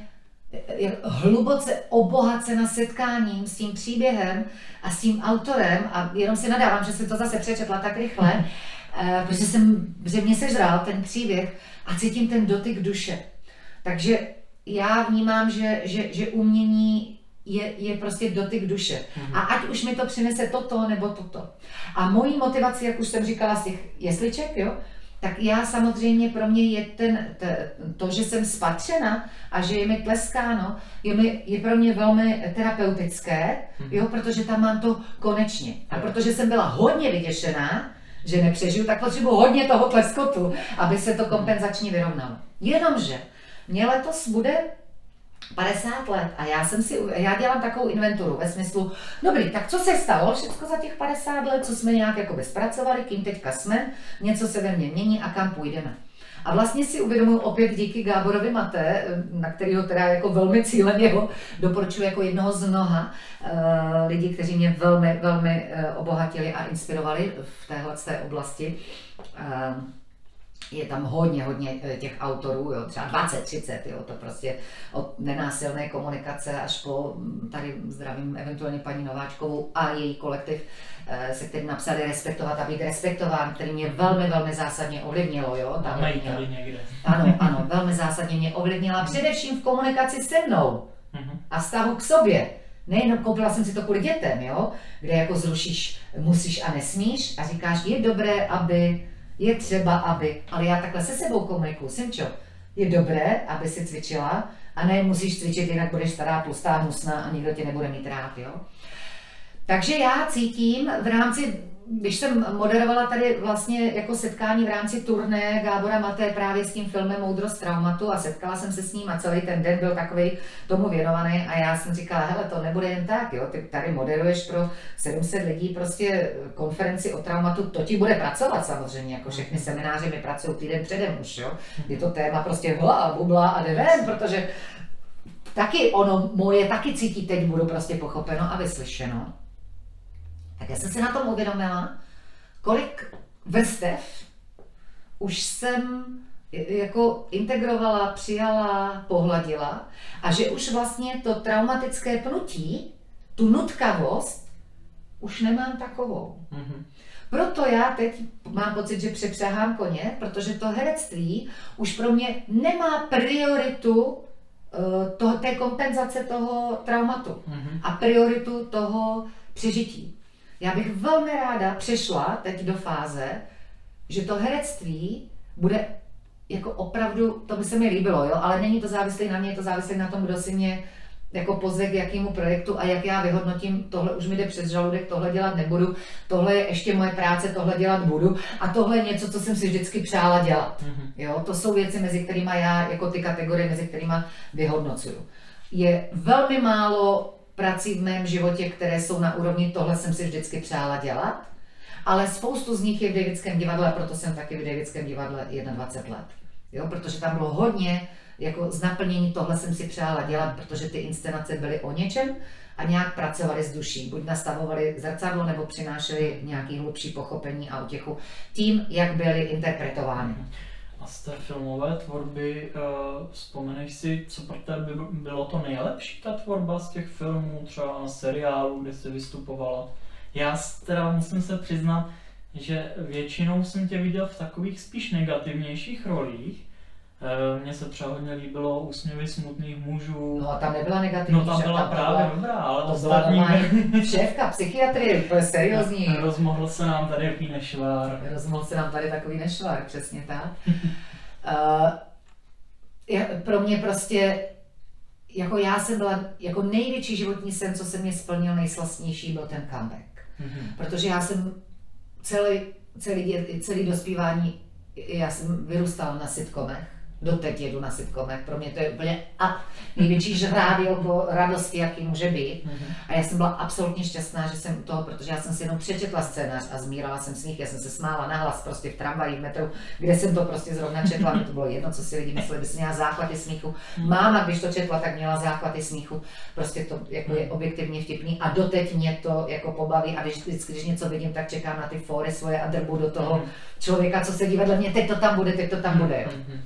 hluboce obohacena setkáním s tím příběhem a s tím autorem a jenom si nadávám, že si to zase přečetla tak rychle, hmm. uh, protože jsem, že mě sežral ten příběh a cítím ten dotyk duše. Takže já vnímám, že, že, že umění je, je prostě dotyk duše. Mm-hmm. A ať už mi to přinese toto nebo toto. A mojí motivací, jak už jsem říkala z těch jesliček, jo, tak já samozřejmě pro mě je ten, t, to, že jsem spatřena a že je mi tleskáno, je, mi, je pro mě velmi terapeutické, mm-hmm. jo, protože tam mám to konečně. A protože jsem byla hodně vyděšená, že nepřežiju, tak potřebuji hodně toho tleskotu, aby se to kompenzačně vyrovnalo. Jenomže mě letos bude padesát let a já jsem si, já dělám takovou inventuru ve smyslu, dobrý, tak co se stalo všechno za těch padesát let, co jsme nějak jakoby zpracovali, kým teďka jsme, něco se ve mně mění a kam půjdeme. A vlastně si uvědomuji opět díky Gáborovi Maté, na kterého teda jako velmi cíleně ho doporučuji jako jednoho z mnoha uh, lidí, kteří mě velmi, velmi uh, obohatili a inspirovali v téhle oblasti. Uh, je tam hodně, hodně těch autorů, jo, třeba dvacet, třicet, jo, to prostě od nenásilné komunikace až po, tady zdravím eventuálně paní Nováčkovou a její kolektiv, se kterým napsali Respektovat a být respektován, který mě velmi, velmi zásadně ovlivnilo, jo. Tam mají tady někde. Ano, ano, velmi zásadně mě ovlivnila, především v komunikaci se mnou a vztahu k sobě. Nejenom koupila jsem si to kvůli dětem, jo, kde jako zrušíš musíš a nesmíš a říkáš, je dobré, aby, je třeba, aby, ale já takhle se sebou komunikuju, Simčo, je dobré, aby si cvičila a ne musíš cvičit, jinak budeš stará, tlustá, hnusná a nikdo tě nebude mít rád, jo. Takže já cítím v rámci, když jsem moderovala tady vlastně jako setkání v rámci turné Gábora Maté právě s tím filmem Moudrost traumatu a setkala jsem se s ním a celý ten den byl takový tomu věnovaný a já jsem říkala, hele, to nebude jen tak, jo, ty tady moderuješ pro sedm set lidí prostě konferenci o traumatu, to ti bude pracovat samozřejmě, jako všechny semináře mi pracují týden předem už, jo, je to téma prostě hla, bubla a jde ven, protože taky ono moje taky cítí, teď budu prostě pochopeno a vyslyšeno. Tak já jsem si na tom uvědomila, kolik vrstev už jsem jako integrovala, přijala, pohladila a že už vlastně to traumatické pnutí, tu nutkavost, už nemám takovou. Mm-hmm. Proto já teď mám pocit, že přepřahám koně, protože to herectví už pro mě nemá prioritu to, té kompenzace toho traumatu mm-hmm. a prioritu toho přežití. Já bych velmi ráda přešla teď do fáze, že to herectví bude jako opravdu, to by se mi líbilo, jo, ale není to závislé na mě, je to závislé na tom, kdo si mě jako pozve k jakému projektu a jak já vyhodnotím, tohle už mi jde přes žaludek, tohle dělat nebudu, tohle je ještě moje práce, tohle dělat budu a tohle je něco, co jsem si vždycky přála dělat. Mm-hmm. Jo, to jsou věci, mezi kterými já, jako ty kategorie, mezi kterými vyhodnocuju. Je velmi málo prací v mém životě, které jsou na úrovni, tohle jsem si vždycky přála dělat, ale spoustu z nich je v Davidském divadle, proto jsem taky v Davidském divadle dvacet jedna let. Jo, protože tam bylo hodně jako z naplnění, tohle jsem si přála dělat, protože ty inscenace byly o něčem a nějak pracovali s duší. Buď nastavovali zrcadlo, nebo přinášeli nějaký hlubší pochopení a útěchu tím, jak byly interpretovány. A z té filmové tvorby uh, vzpomeneš si, co pro tebe bylo to nejlepší, ta tvorba z těch filmů, třeba na seriálu, kde jsi vystupovala? Já teda musím se přiznat, že většinou jsem tě viděl v takových spíš negativnějších rolích. Mně se třeba hodně líbilo Úsměvy smutných mužů. No a tam nebyla negativní. No tam byla tam právě byla, dobrá, ale to ostatní... šéfka psychiatrie, to je seriózní. Rozmohl se nám tady takový nešvár. Rozmohl se nám tady takový nešvár, přesně tak. uh, já, pro mě prostě, jako já jsem byla, jako největší životní sen, co se mě splnil, nejslastnější, byl ten comeback. Mm-hmm. Protože já jsem celý, celý, celý dospívání, já jsem vyrůstala na sitcomech. Doteď jedu na sitcomech, pro mě to je úplně a největší žrádil po radosti, jaký může být. Mm-hmm. A já jsem byla absolutně šťastná, že jsem u toho, protože já jsem si jenom přečetla scénář a zmírala jsem smích, já jsem se smála nahlas prostě v tramvaji, v metru, kde jsem to prostě zrovna četla, mě to bylo jedno, co si lidi mysleli, by si měla záchvaty smíchu. Mm-hmm. Máma, když to četla, tak měla záchvaty smíchu, prostě to jako je objektivně vtipný a doteď mě to jako pobaví a když, vždycky, když něco vidím, tak čekám na ty fóry svoje a drbu do toho člověka, co sedí vedle mě, teď to tam bude, teď to tam bude. Jo. Mm-hmm.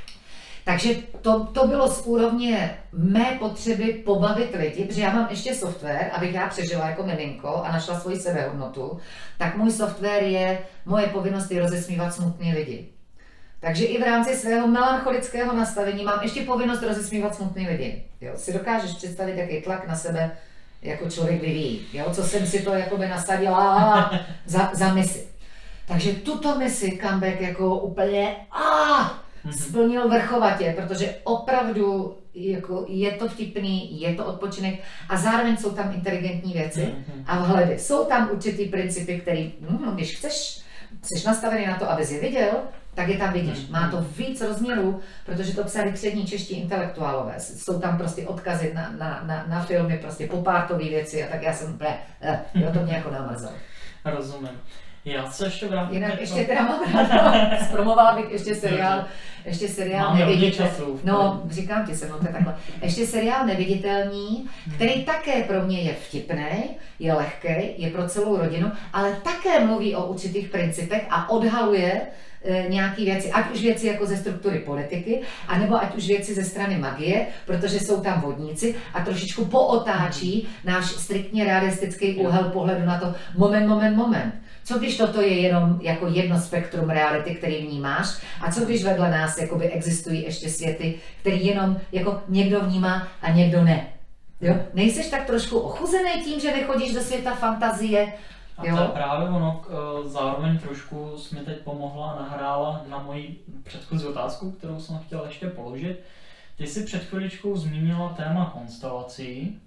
Takže to, to bylo z úrovně mé potřeby pobavit lidi, protože já mám ještě software, abych já přežila jako miminko a našla svoji sebehodnotu, tak můj software je, moje povinnost je rozesmívat smutný lidi. Takže i v rámci svého melancholického nastavení mám ještě povinnost rozesmívat smutný lidi. Jo, si dokážeš představit, jaký tlak na sebe jako člověk vyvíjí, jo, co jsem si to jakoby nasadila za, za misi. Takže tuto misi comeback jako úplně ah, splnil vrchovatě, protože opravdu jako je to vtipný, je to odpočinek a zároveň jsou tam inteligentní věci a vhledy. Jsou tam určitý principy, který, hm, když chceš, jsi nastavený na to, abys je viděl, tak je tam vidíš. Má to víc rozměrů, protože to psali přední čeští intelektuálové. Jsou tam prostě odkazy na, na, na, na filmy, prostě popártové věci a tak já jsem úplně, eh, jo, to mě jako namrzelo. Rozumím. Já se ještě vrátím. Jinak ještě teda mám ráda, zpromovala bych ještě seriál, ještě seriál Neviditelný. No, říkám ti se, no to je takhle. Ještě seriál Neviditelní, který také pro mě je vtipný, je lehký, je pro celou rodinu, ale také mluví o určitých principech a odhaluje e, nějaké věci, ať už věci jako ze struktury politiky, anebo ať už věci ze strany magie, protože jsou tam vodníci a trošičku pootáčí náš striktně realistický úhel pohledu na to moment, moment, moment. Co když toto je jenom jako jedno spektrum reality, který vnímáš, a co když vedle nás jakoby existují ještě světy, který jenom jako někdo vnímá a někdo ne. Jo? Nejseš tak trošku ochuzený tím, že nechodíš do světa fantazie? Jo? A to je právě ono, zároveň trošku jsi mi teď pomohla a nahrála na moji předchozí otázku, kterou jsem chtěl ještě položit. Ty jsi před chviličkou zmínila téma konstelací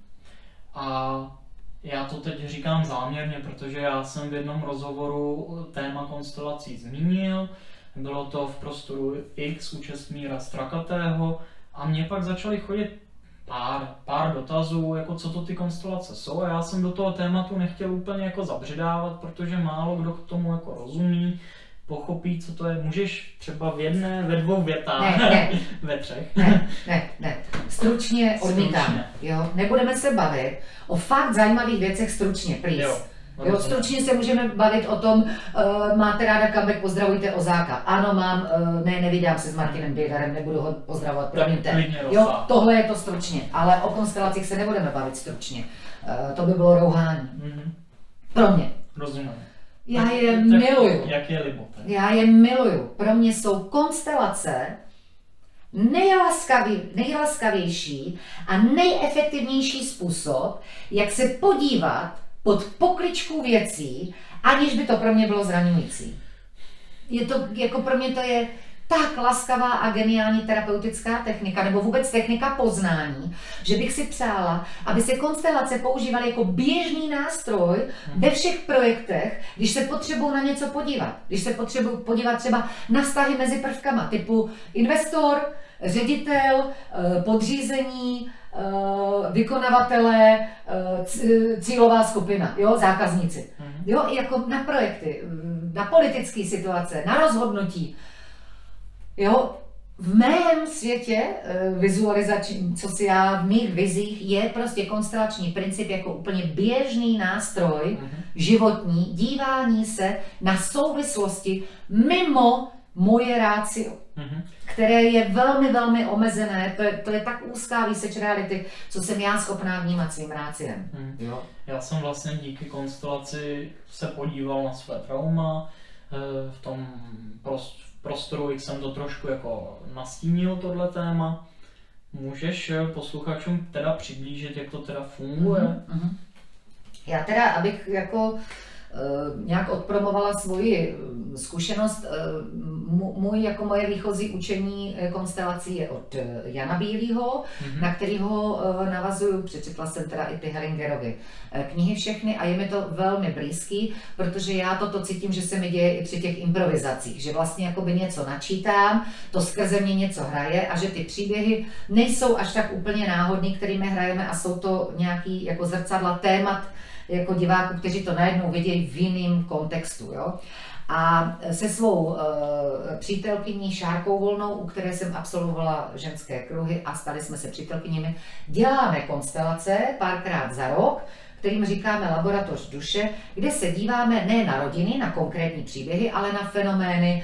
a já to teď říkám záměrně, protože já jsem v jednom rozhovoru téma konstelací zmínil, bylo to v prostoru X u Čestmíra Strakatého a mě pak začaly chodit pár, pár dotazů, jako co to ty konstelace jsou a já jsem do toho tématu nechtěl úplně jako zabředávat, protože málo kdo k tomu jako rozumí, pochopí, co to je. Můžeš třeba v jedné, ve dvou větách, ne, ne. ve třech. Ne, ne, ne. Stručně odmítám. Jo? Nebudeme se bavit o fakt zajímavých věcech stručně, please. Jo. Jo, stručně se můžeme bavit o tom, uh, máte ráda comeback, pozdravujte Ozáka. Ano, mám, uh, ne, nevydám se s Martinem Bědarem, nebudu ho pozdravovat, promiňte. Jo, tohle je to stručně, ale o konstelacích se nebudeme bavit stručně. Uh, to by bylo rouhání. Mm-hmm. Pro mě. Rozumím. Já je tak, miluju. Jak je libo? Já je miluju. Pro mě jsou konstelace nejlaskavý, nejlaskavější a nejefektivnější způsob, jak se podívat pod pokličku věcí, aniž by to pro mě bylo zraňující. Je to, jako pro mě to je tak laskavá a geniální terapeutická technika, nebo vůbec technika poznání, že bych si přála, aby se konstelace používaly jako běžný nástroj ve všech projektech, když se potřebují na něco podívat. Když se potřebují podívat třeba na vztahy mezi prvkama, typu investor, ředitel, podřízení, vykonavatelé, cílová skupina, jo, zákazníci. Jo, jako na projekty, na politické situace, na rozhodnutí. Jo, v mém světě vizualizační, co si já v mých vizích, je prostě konstelační princip jako úplně běžný nástroj mm-hmm. životní, dívání se na souvislosti mimo moje rácio, mm-hmm. které je velmi, velmi omezené. To je, to je tak úzká výseč reality, co jsem já schopná vnímat svým ráciem. Mm. Jo. Já jsem vlastně díky konstelaci se podíval na své trauma, v tom prostoru, jak jsem to trošku jako nastínil tohle téma. Můžeš posluchačům teda přiblížit, jak to teda funguje? Mm-hmm. Já teda, abych jako nějak odpromovala svoji zkušenost. Můj, jako moje výchozí učení konstelací je od Jana Bílýho, mm-hmm. na kterého navazuju, přečetla jsem teda i ty Hellingerovy knihy všechny a je mi to velmi blízký, protože já toto cítím, že se mi děje i při těch improvizacích, že vlastně jakoby něco načítám, to skrze mě něco hraje a že ty příběhy nejsou až tak úplně náhodný, kterými hrajeme a jsou to nějaký jako zrcadla témat, jako diváků, kteří to najednou vidějí v jiném kontextu. Jo? A se svou uh, přítelkyní Šárkou Volnou, u které jsem absolvovala ženské kruhy a stali jsme se přítelkyněmi, děláme konstelace párkrát za rok, kterým říkáme laboratoř duše, kde se díváme ne na rodiny, na konkrétní příběhy, ale na fenomény.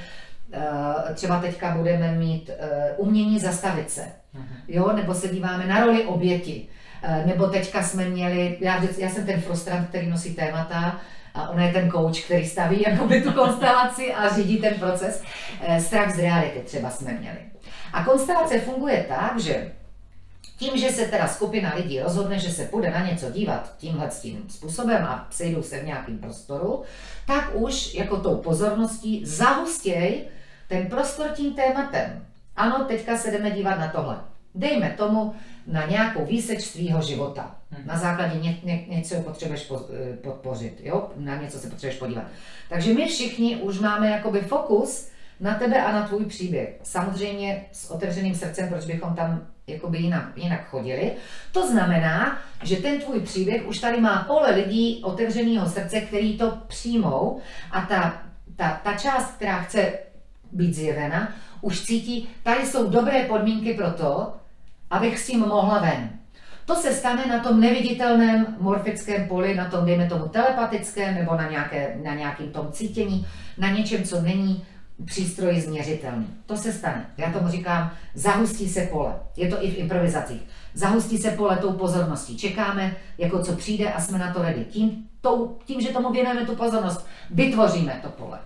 Uh, třeba teďka budeme mít uh, umění zastavit se, jo? Nebo se díváme na roli oběti. Nebo teďka jsme měli, já, já jsem ten frustrant, který nosí témata, a ona je ten coach, který staví jakoby tu konstelaci a řídí ten proces. Strach z reality třeba jsme měli. A konstelace funguje tak, že tím, že se teda skupina lidí rozhodne, že se půjde na něco dívat tímhle tím způsobem a sejdou se v nějakém prostoru, tak už jako tou pozorností zahustěj ten prostor tím tématem. Ano, teďka se jdeme dívat na tohle. Dejme tomu na nějakou výseč svýho života. Na základě ně, ně, něco potřebuješ podpořit, jo? Na něco se potřebuješ podívat. Takže my všichni už máme jakoby fokus na tebe a na tvůj příběh. Samozřejmě s otevřeným srdcem, proč bychom tam jakoby jinak, jinak chodili. To znamená, že ten tvůj příběh už tady má pole lidí otevřeného srdce, který to přijmou a ta, ta, ta část, která chce být zjevena, už cítí, tady jsou dobré podmínky pro to, abych s tím mohla ven. To se stane na tom neviditelném morfickém poli, na tom, dejme tomu, telepatickém, nebo na, nějaké, na nějakém tom cítění, na něčem, co není přístroji změřitelný. To se stane. Já tomu říkám, zahustí se pole. Je to i v improvizacích. Zahustí se pole tou pozorností. Čekáme, jako co přijde a jsme na to ready. Tím, tou, tím že tomu věnujeme tu pozornost, vytvoříme to pole.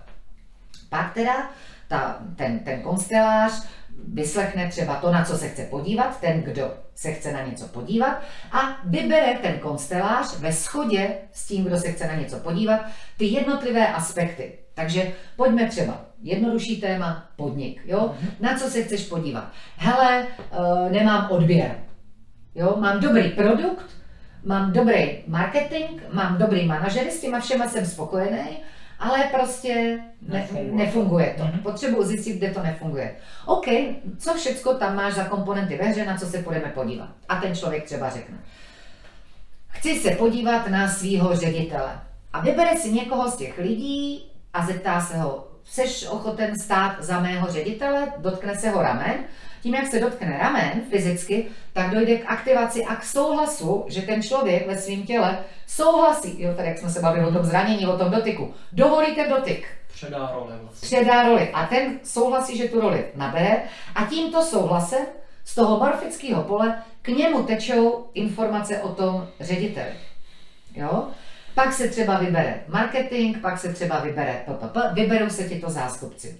Pak teda ta, ten, ten konstelář vyslechne třeba to, na co se chce podívat, ten, kdo se chce na něco podívat a vybere ten konstelář ve shodě s tím, kdo se chce na něco podívat, ty jednotlivé aspekty. Takže pojďme třeba, jednodušší téma, podnik, jo? Na co se chceš podívat? Hele, uh, nemám odběr, jo? Mám dobrý produkt, mám dobrý marketing, mám dobrý manažery, s těma všema jsem spokojený, ale prostě ne, nefunguje, nefunguje to. Mm-hmm. Potřebuji zjistit, kde to nefunguje. OK, co všecko tam máš za komponenty ve hře, na co se půjdeme podívat? A ten člověk třeba řekne, chci se podívat na svýho ředitele. A vybere si někoho z těch lidí a zeptá se ho, jseš ochoten stát za mého ředitele? Dotkne se ho ramen. Tím, jak se dotkne ramen fyzicky, tak dojde k aktivaci a k souhlasu, že ten člověk ve svém těle souhlasí. Jo, tady jak jsme se bavili o tom zranění, o tom dotyku. Dovolí ten dotyk. Předá roli vlastně. Předá roli. A ten souhlasí, že tu roli nabere. A tímto souhlasem z toho morfického pole k němu tečou informace o tom řediteli. Jo? Pak se třeba vybere marketing, pak se třeba vybere p p p, vyberou se tyto zástupci.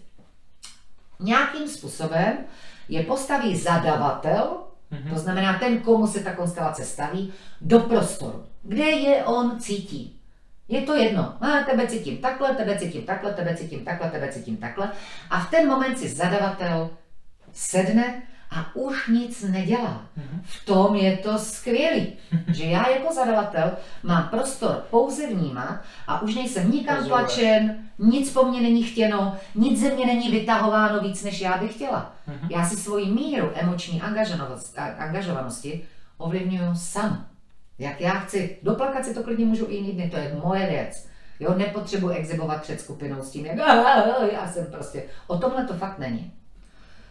Nějakým způsobem je postaví zadavatel, mm-hmm. to znamená ten, komu se ta konstelace staví, do prostoru, kde je on cítí. Je to jedno, a tebe cítím takhle, tebe cítím takhle, tebe cítím takhle, tebe cítím takhle. A v ten moment si zadavatel sedne a už nic nedělá. Mm-hmm. V tom je to skvělý, že já jako zadavatel mám prostor pouze vnímat a už nejsem nikam tlačen, nic po mně není chtěno, nic ze mě není vytahováno víc, než já bych chtěla. Mm-hmm. Já si svoji míru emoční angažovanosti ovlivňuju sám. Jak já chci, doplakat si to klidně můžu i jiný dny, to je moje věc. Jo, nepotřebuji exhibovat před skupinou s tím, jak já jsem prostě, o tomhle to fakt není.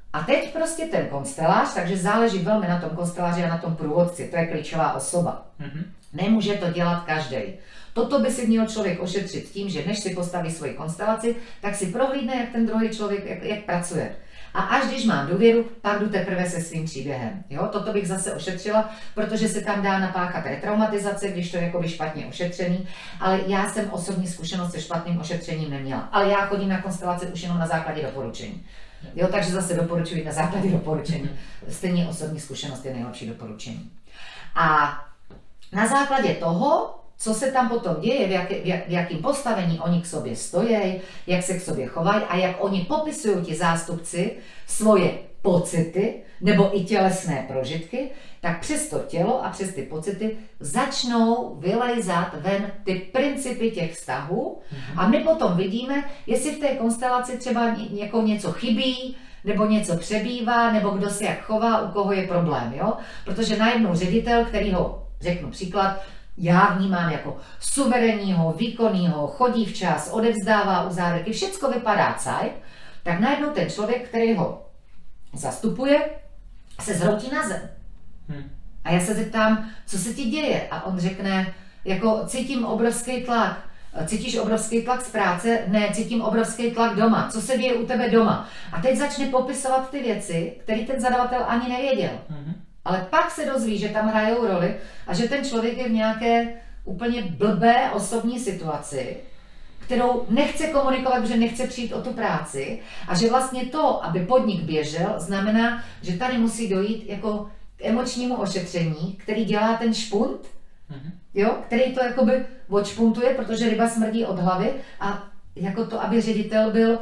A teď prostě ten konstelář, takže záleží velmi na tom konsteláři a na tom průvodci, to je klíčová osoba. Mm-hmm. Nemůže to dělat každý. Toto by si měl člověk ošetřit tím, že než si postaví svoji konstelaci, tak si prohlídne, jak ten druhý člověk, jak, jak pracuje. A až když mám důvěru, pak jdu teprve se svým příběhem. Jo? Toto bych zase ošetřila, protože se tam dá napáchat retraumatizace, když to je jakoby špatně ošetřený, ale já jsem osobní zkušenost se špatným ošetřením neměla. Ale já chodím na konstelaci už jenom na základě doporučení. Jo, takže zase doporučuji na základě doporučení. Stejně osobní zkušenost je nejlepší doporučení. A na základě toho, co se tam potom děje, v, jak, v, jak, v jakém postavení oni k sobě stojí, jak se k sobě chovají a jak oni popisují ti zástupci svoje pocity nebo i tělesné prožitky, tak přes to tělo a přes ty pocity začnou vylejzat ven ty principy těch vztahů a my potom vidíme, jestli v té konstelaci třeba někoho něco chybí, nebo něco přebývá, nebo kdo se jak chová, u koho je problém, jo? Protože najednou ředitel, který ho, řeknu příklad, já vnímám jako suverénního, výkonného, chodí včas, odevzdává uzávky, všecko vypadá cajk, tak najednou ten člověk, který ho zastupuje, se zhroutí na zem. Hmm. A já se zeptám, co se ti děje? A on řekne, jako cítím obrovský tlak. Cítíš obrovský tlak z práce? Ne, cítím obrovský tlak doma. Co se děje u tebe doma? A teď začne popisovat ty věci, které ten zadavatel ani nevěděl. Hmm. Ale pak se dozví, že tam hrajou roli a že ten člověk je v nějaké úplně blbé osobní situaci, kterou nechce komunikovat, protože nechce přijít o tu práci a že vlastně to, aby podnik běžel, znamená, že tady musí dojít jako k emočnímu ošetření, který dělá ten špunt, mm-hmm. jo, který to jakoby odšpuntuje, protože ryba smrdí od hlavy a jako to, aby ředitel byl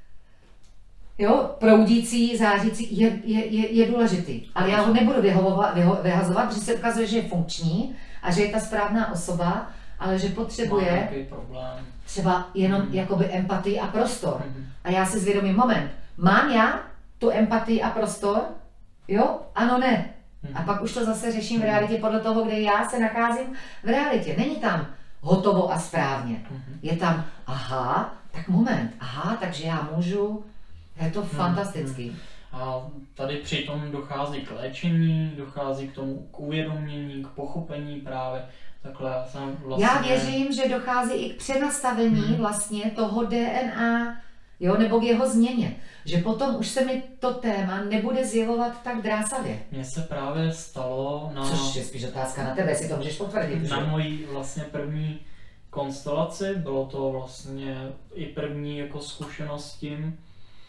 jo, proudící, zářící, je, je, je, je důležitý. Ale já ho nebudu vyhovovat, vyho, vyhazovat, protože se ukazuje, že je funkční a že je ta správná osoba, ale že potřebuje třeba jenom mm. jakoby empatii a prostor. Mm. A já si zvědomím, moment, mám já tu empatii a prostor? Jo? Ano, ne. Mm. A pak už to zase řeším v realitě podle toho, kde já se nacházím v realitě. Není tam hotovo a správně. Mm. Je tam, aha, tak moment, aha, takže já můžu. Je to fantastický. Hmm. A tady přitom dochází k léčení, dochází k tomu k uvědomění, k pochopení právě. Takhle já jsem vlastně... Já věřím, že dochází i k přenastavení hmm. vlastně toho D N A, jo, nebo k jeho změně. Že potom už se mi to téma nebude zjevovat tak drásavě. Mně se právě stalo na... Což je spíš otázka na tebe, jestli to můžeš potvrdit. Na mojí vlastně první konstelaci, bylo to vlastně i první jako zkušenost s tím,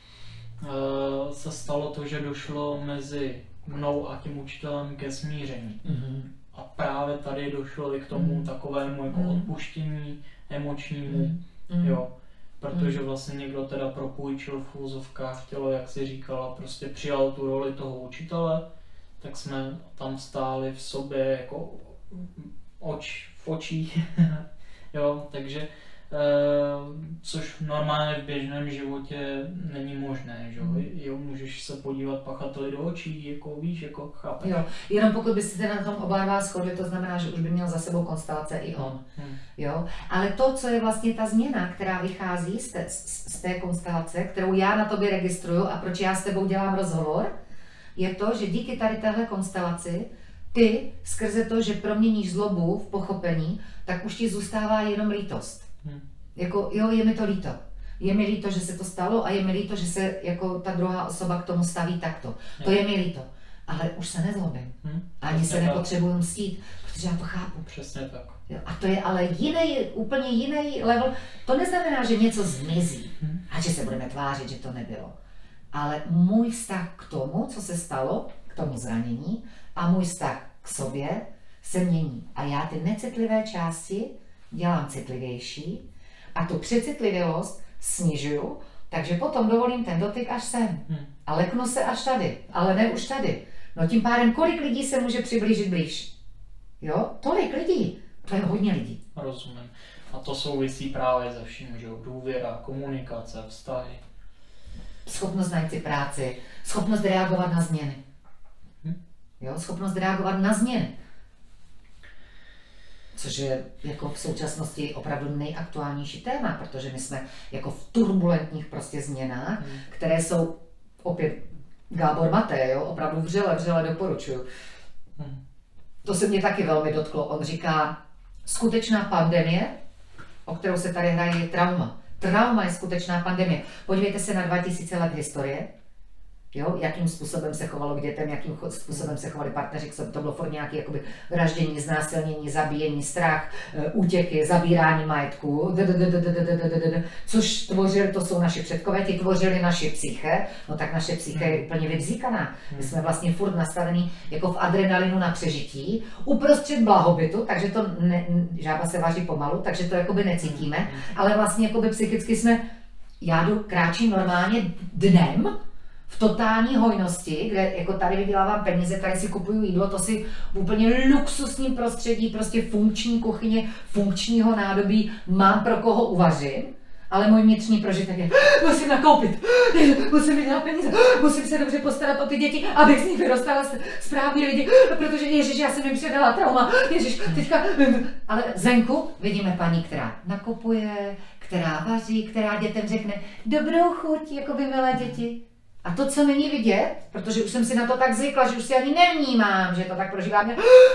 se stalo to, že došlo mezi mnou a tím učitelem ke smíření. Mm-hmm. A právě tady došlo i k tomu mm. takovému jako mm. odpuštění emočnímu, mm. jo. Protože vlastně někdo teda propůjčil v úzovkách tělo, jak si říkala, prostě přijal tu roli toho učitele, tak jsme tam stáli v sobě jako oč v očích, jo, takže Uh, což normálně v běžném životě není možné, že mm. jo, můžeš se podívat pachateli do očí, jako víš, jako chápeš. Jo, jenom pokud byste na tom oba dva shodli, to znamená, že už by měl za sebou konstelace i on, mm. jo, ale to, co je vlastně ta změna, která vychází z té, z té konstelace, kterou já na tobě registruju a proč já s tebou dělám rozhovor, je to, že díky tady téhle konstelaci ty skrze to, že proměníš zlobu v pochopení, tak už ti zůstává jenom lítost. Hmm. Jako, jo, je mi to líto. Je mi líto, že se to stalo a je mi líto, že se jako ta druhá osoba k tomu staví takto. Je. To je mi líto. Ale už se nezlobím. Hmm. Ani Přesně se nepotřebuji mstít, protože já to chápu. Přesně tak. Jo, a to je ale jiný, úplně jiný level. To neznamená, že něco zmizí hmm. a že se budeme tvářit, že to nebylo. Ale můj vztah k tomu, co se stalo, k tomu zranění a můj vztah k sobě se mění. A já ty necitlivé části dělám citlivější a tu přecitlivělost snižuju, takže potom dovolím ten dotyk až sem. Hmm. A leknu se až tady, ale ne už tady. No tím pádem, kolik lidí se může přiblížit blíž? Jo, tolik lidí. To je hodně lidí. Rozumím. A to souvisí právě se vším, že důvěra, komunikace, vztahy. Schopnost najít si práci, schopnost reagovat na změny. Hmm? Jo, schopnost reagovat na změny. Což je jako v současnosti opravdu nejaktuálnější téma, protože my jsme jako v turbulentních prostě změnách, hmm. které jsou opět Gábor Maté, jo, opravdu vřele, vřele doporučuju. Hmm. To se mě taky velmi dotklo. On říká, skutečná pandemie, o kterou se tady hraje, je trauma. Trauma je skutečná pandemie. Podívejte se na dva tisíce let historie, jo, jakým způsobem se chovalo k dětem, jakým způsobem se chovali partneři k sobě. To bylo furt nějaké jakoby vraždění, znásilnění, zabíjení, strach, útěky, zabírání majetku, což tvořili, to jsou naši předkové, ti tvořili naši psyché, no tak naše psyché je úplně vyvzíkaná. My jsme vlastně furt nastavení jako v adrenalinu na přežití, uprostřed blahobytu, takže to, ne, žába se váží pomalu, takže to jakoby necítíme, ale vlastně jakoby psychicky jsme, já jdu, kráčím normálně dnem, v totální hojnosti, kde jako tady vydělávám peníze, tady si kupuju jídlo, to si v úplně luxusním prostředí, prostě funkční kuchyně, funkčního nádobí, mám pro koho uvařím, ale můj vnitřní prožitek je, musím nakoupit, musím vydělat peníze, musím se dobře postarat o ty děti, abych z nich vyrostala správní lidi, protože ježiš, já jsem jim předala trauma, ježiš, teďka, ale venku vidíme paní, která nakupuje, která vaří, která dětem řekne dobrou chuť, jako by milé děti. A to, co není vidět, protože už jsem si na to tak zvykla, že už si ani nevnímám, že to tak prožívám,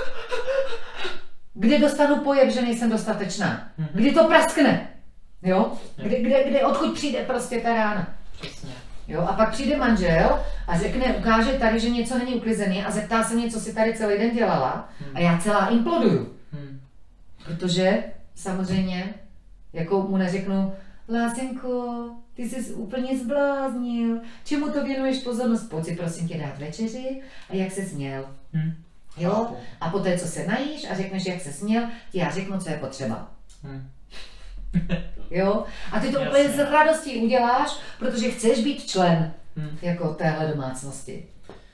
kde dostanu pojev, že nejsem dostatečná, kdy to praskne, jo, kde, kde, kde odkud přijde prostě ta rána. Jo, a pak přijde manžel a řekne, ukáže tady, že něco není uklizený a zeptá se mě, co si tady celý den dělala a já celá imploduju. Protože samozřejmě, jako mu neřeknu, Lásenko, ty jsi úplně zbláznil, čemu to věnuješ pozornost? Pojď si prosím tě dát večeři a jak ses měl. Hmm. Jo? A poté, co se najíš a řekneš, jak ses měl, ti já řeknu, co je potřeba. Hmm. Jo? A ty to Jasně. úplně s radostí uděláš, protože chceš být člen hmm. jako téhle domácnosti.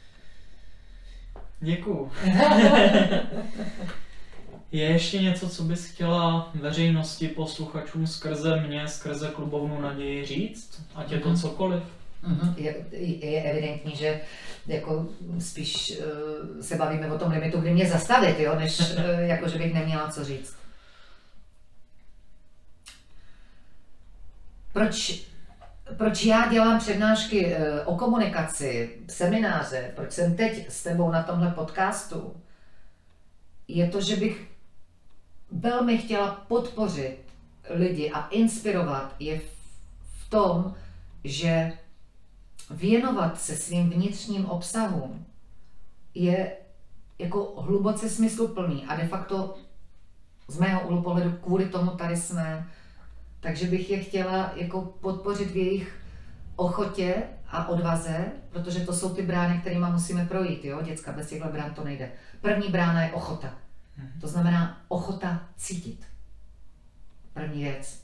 Děkuju. Je ještě něco, co bys chtěla veřejnosti, posluchačům skrze mě, skrze klubovnu Naději říct? Ať je to cokoliv? Mm-hmm. Je, je evidentní, že jako spíš uh, se bavíme o tom limitu, kdy mě zastavit, jo, než uh, jako, že bych neměla co říct. Proč, proč já dělám přednášky uh, o komunikaci, semináře, proč jsem teď s tebou na tomhle podcastu, je to, že bych velmi chtěla podpořit lidi a inspirovat je v tom, že věnovat se svým vnitřním obsahům je jako hluboce smysluplný a de facto z mého úhlu pohledu kvůli tomu tady jsme. Takže bych je chtěla jako podpořit v jejich ochotě a odvaze, protože to jsou ty brány, kterými musíme projít, jo? Děcka, bez těchto brán to nejde. První brána je ochota. To znamená ochota cítit. První věc.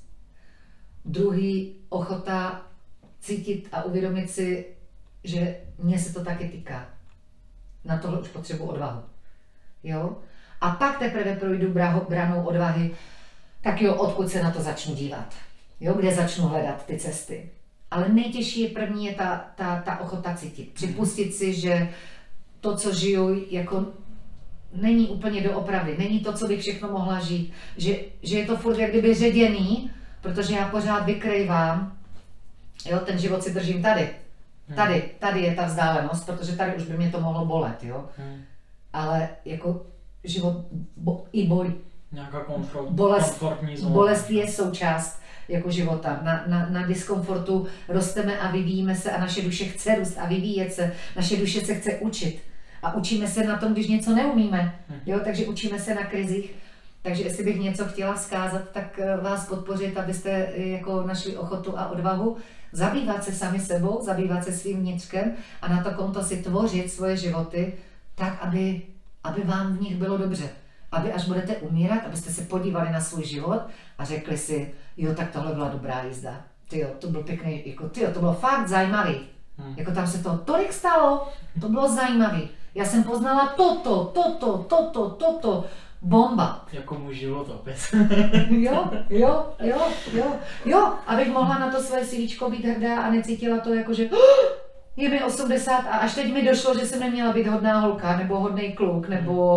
Druhý, ochota cítit a uvědomit si, že mě se to taky týká. Na tohle už potřebuji odvahu. Jo? A pak teprve projdu branou odvahy, tak jo, odkud se na to začnu dívat. Jo? Kde začnu hledat ty cesty. Ale nejtěžší je první je ta, ta, ta ochota cítit. Připustit si, že to, co žiju, jako není úplně doopravdy, není to, co bych všechno mohla žít, že, že je to furt jak kdyby ředěný, protože já pořád vykrývám, jo, ten život si držím tady, tady, tady je ta vzdálenost, protože tady už by mě to mohlo bolet, jo, hmm. ale jako život bo, i boj, nějaká komfort, bolest, komfortní zóna. Bolest je součást jako života, na, na, na diskomfortu rosteme a vyvíjíme se a naše duše chce růst a vyvíjet se, naše duše se chce učit. A učíme se na tom, když něco neumíme, jo? Takže učíme se na krizích. Takže jestli bych něco chtěla vzkázat, tak vás podpořit, abyste jako našli ochotu a odvahu zabývat se sami sebou, zabývat se svým vnitřkem a na to konto si tvořit svoje životy tak, aby, aby vám v nich bylo dobře. Aby až budete umírat, abyste se podívali na svůj život a řekli si, jo, tak tohle byla dobrá jízda. Tyjo, to byl pěkný, jako tyjo, to bylo fakt zajímavý. Hmm. Jako tam se toho tolik stalo, to bylo zajímavý. Já jsem poznala toto, toto, toto, toto. Bomba. Jako můj život opět. Jo, jo, jo, jo, jo. Abych mohla na to svoje CVčko být hrdá a necítila to jako, že je mi osmdesát a až teď mi došlo, že jsem neměla být hodná holka, nebo hodný kluk, nebo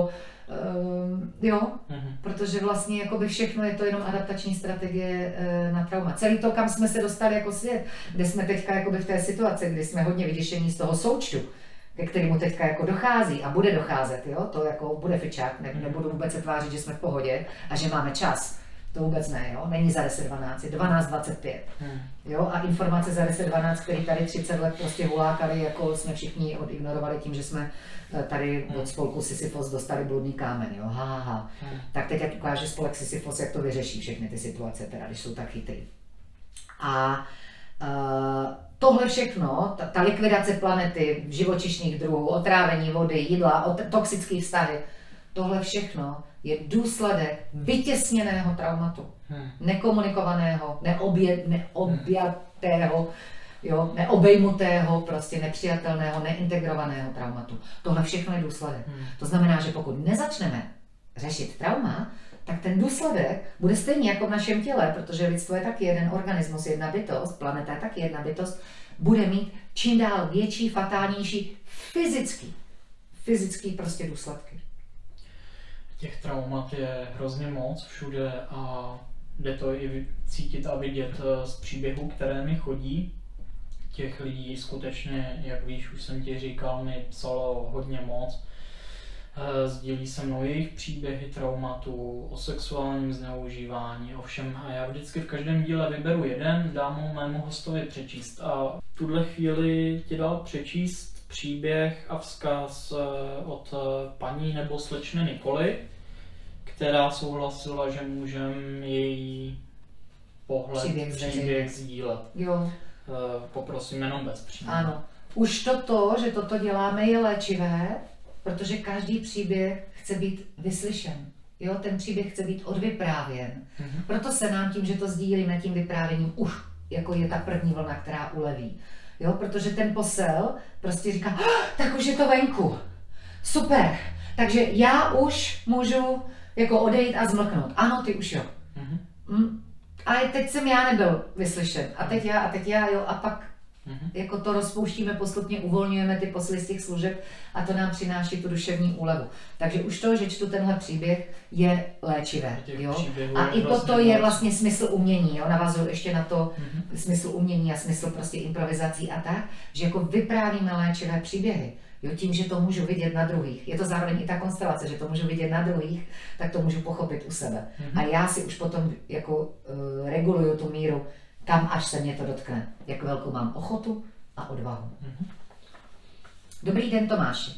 Um, jo, mm-hmm. protože vlastně jakoby všechno je to jenom adaptační strategie uh, na trauma. Celý to, kam jsme se dostali jako svět, kde jsme teďka jakoby v té situaci, kdy jsme hodně vyděšení z toho součtu, ke kterému teďka jako dochází a bude docházet, jo, to jako bude fičák, ne, nebudu vůbec se tvářit, že jsme v pohodě a že máme čas. To vůbec ne, jo, není za deset dvanáct, je dvanáct dvacet pět. Hmm. Jo, a informace za deset dvanáct, které tady třicet let prostě hulákali, jako jsme všichni odignorovali tím, že jsme tady hmm. od spolku Sisyfos dostali bludný kámen, jo, ha, ha, ha. Hmm. Tak teď ukáže spolek Sisyfos, jak to vyřeší všechny ty situace, teda, když jsou tak chytrý. A uh, tohle všechno, ta, ta likvidace planety, živočišných druhů, otrávení vody, jídla, ot, toxické vztahy, tohle všechno je důsledek vytěsněného traumatu, hmm. nekomunikovaného, neobje, neobjatého, jo, neobejmutého, prostě nepřijatelného, neintegrovaného traumatu. Tohle všechno je důsledek. Hmm. To znamená, že pokud nezačneme řešit trauma, tak ten důsledek bude stejný jako v našem těle, protože lidstvo je taky jeden organismus, jedna bytost, planeta je taky jedna bytost, bude mít čím dál větší, fatálnější fyzický, fyzický prostě důsledky. Těch traumat je hrozně moc všude a jde to i cítit a vidět z příběhů, které mi chodí. Těch lidí skutečně, jak víš, už jsem ti říkal, mi psalo hodně moc. Sdílí se mnou jejich příběhy traumatů, o sexuálním zneužívání, ovšem a já vždycky v každém díle vyberu jeden, dám ho mému hostovi přečíst a v tuhle chvíli ti dal přečíst příběh a vzkaz od paní nebo slečny Nikoly, která souhlasila, že můžeme její pohled, příběh, příběh sdílet. Jo. Poprosím jenom bez příjmu. Ano. Už toto, že toto děláme, je léčivé, protože každý příběh chce být vyslyšen. Jo, ten příběh chce být odvyprávěn. Mm-hmm. Proto se nám tím, že to sdílíme tím vyprávěním, už jako je ta první vlna, která uleví. Jo, protože ten posel prostě říká, ah, tak už je to venku. Super. Takže já už můžu jako odejít a zmlknout. Ano, ty už jo. Mm-hmm. Mm. A teď jsem já nebyl vyslyšen. A teď já, a teď já, jo. A pak mm-hmm. jako to rozpouštíme, postupně uvolňujeme ty posly z těch služeb a to nám přináší tu duševní úlevu. Takže už to, že čtu tenhle příběh, je léčivé. Jo? A i toto je vlastně smysl umění. Jo? Navazuju ještě na to mm-hmm. smysl umění a smysl prostě improvizací a tak, že jako vyprávíme léčivé příběhy. Jo, tím, že to můžu vidět na druhých. Je to zároveň i ta konstelace, že to můžu vidět na druhých, tak to můžu pochopit u sebe. Mm-hmm. A já si už potom jako uh, reguluju tu míru, kam až se mě to dotkne. Jak velkou mám ochotu a odvahu. Mm-hmm. Dobrý den, Tomáši.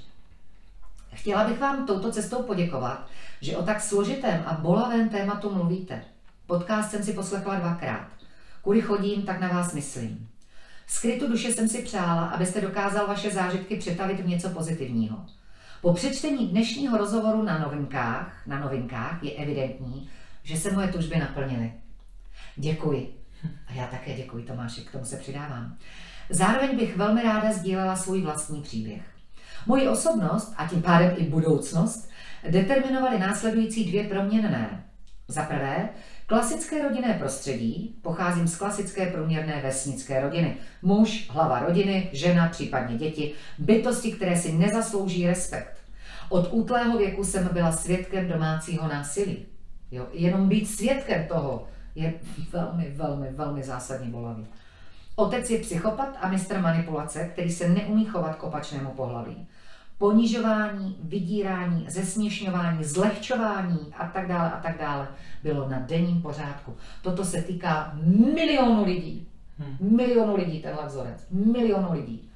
Chtěla bych vám touto cestou poděkovat, že o tak složitém a bolavém tématu mluvíte. Podcast jsem si poslechla dvakrát. Kudy chodím, tak na vás myslím. Skrytu duše jsem si přála, abyste dokázal vaše zážitky přetavit v něco pozitivního. Po přečtení dnešního rozhovoru na novinkách, na novinkách je evidentní, že se moje tužby naplnily. Děkuji. A já také děkuji, Tomáši, k tomu se přidávám. Zároveň bych velmi ráda sdílela svůj vlastní příběh. Moji osobnost a tím pádem i budoucnost determinovaly následující dvě proměnné. Za prvé, klasické rodinné prostředí, pocházím z klasické průměrné vesnické rodiny. Muž, hlava rodiny, žena, případně děti, bytosti, které si nezaslouží respekt. Od útlého věku jsem byla svědkem domácího násilí. Jo, jenom být svědkem toho je velmi, velmi, velmi zásadně bolavý. Otec je psychopat a mistr manipulace, který se neumí chovat k opačnému pohlaví. Ponižování, vydírání, zesměšňování, zlehčování a tak dále a tak dále bylo na denním pořádku. Toto se týká milionu lidí. Hmm. Milionu lidí tenhle vzorec. Milionu lidí.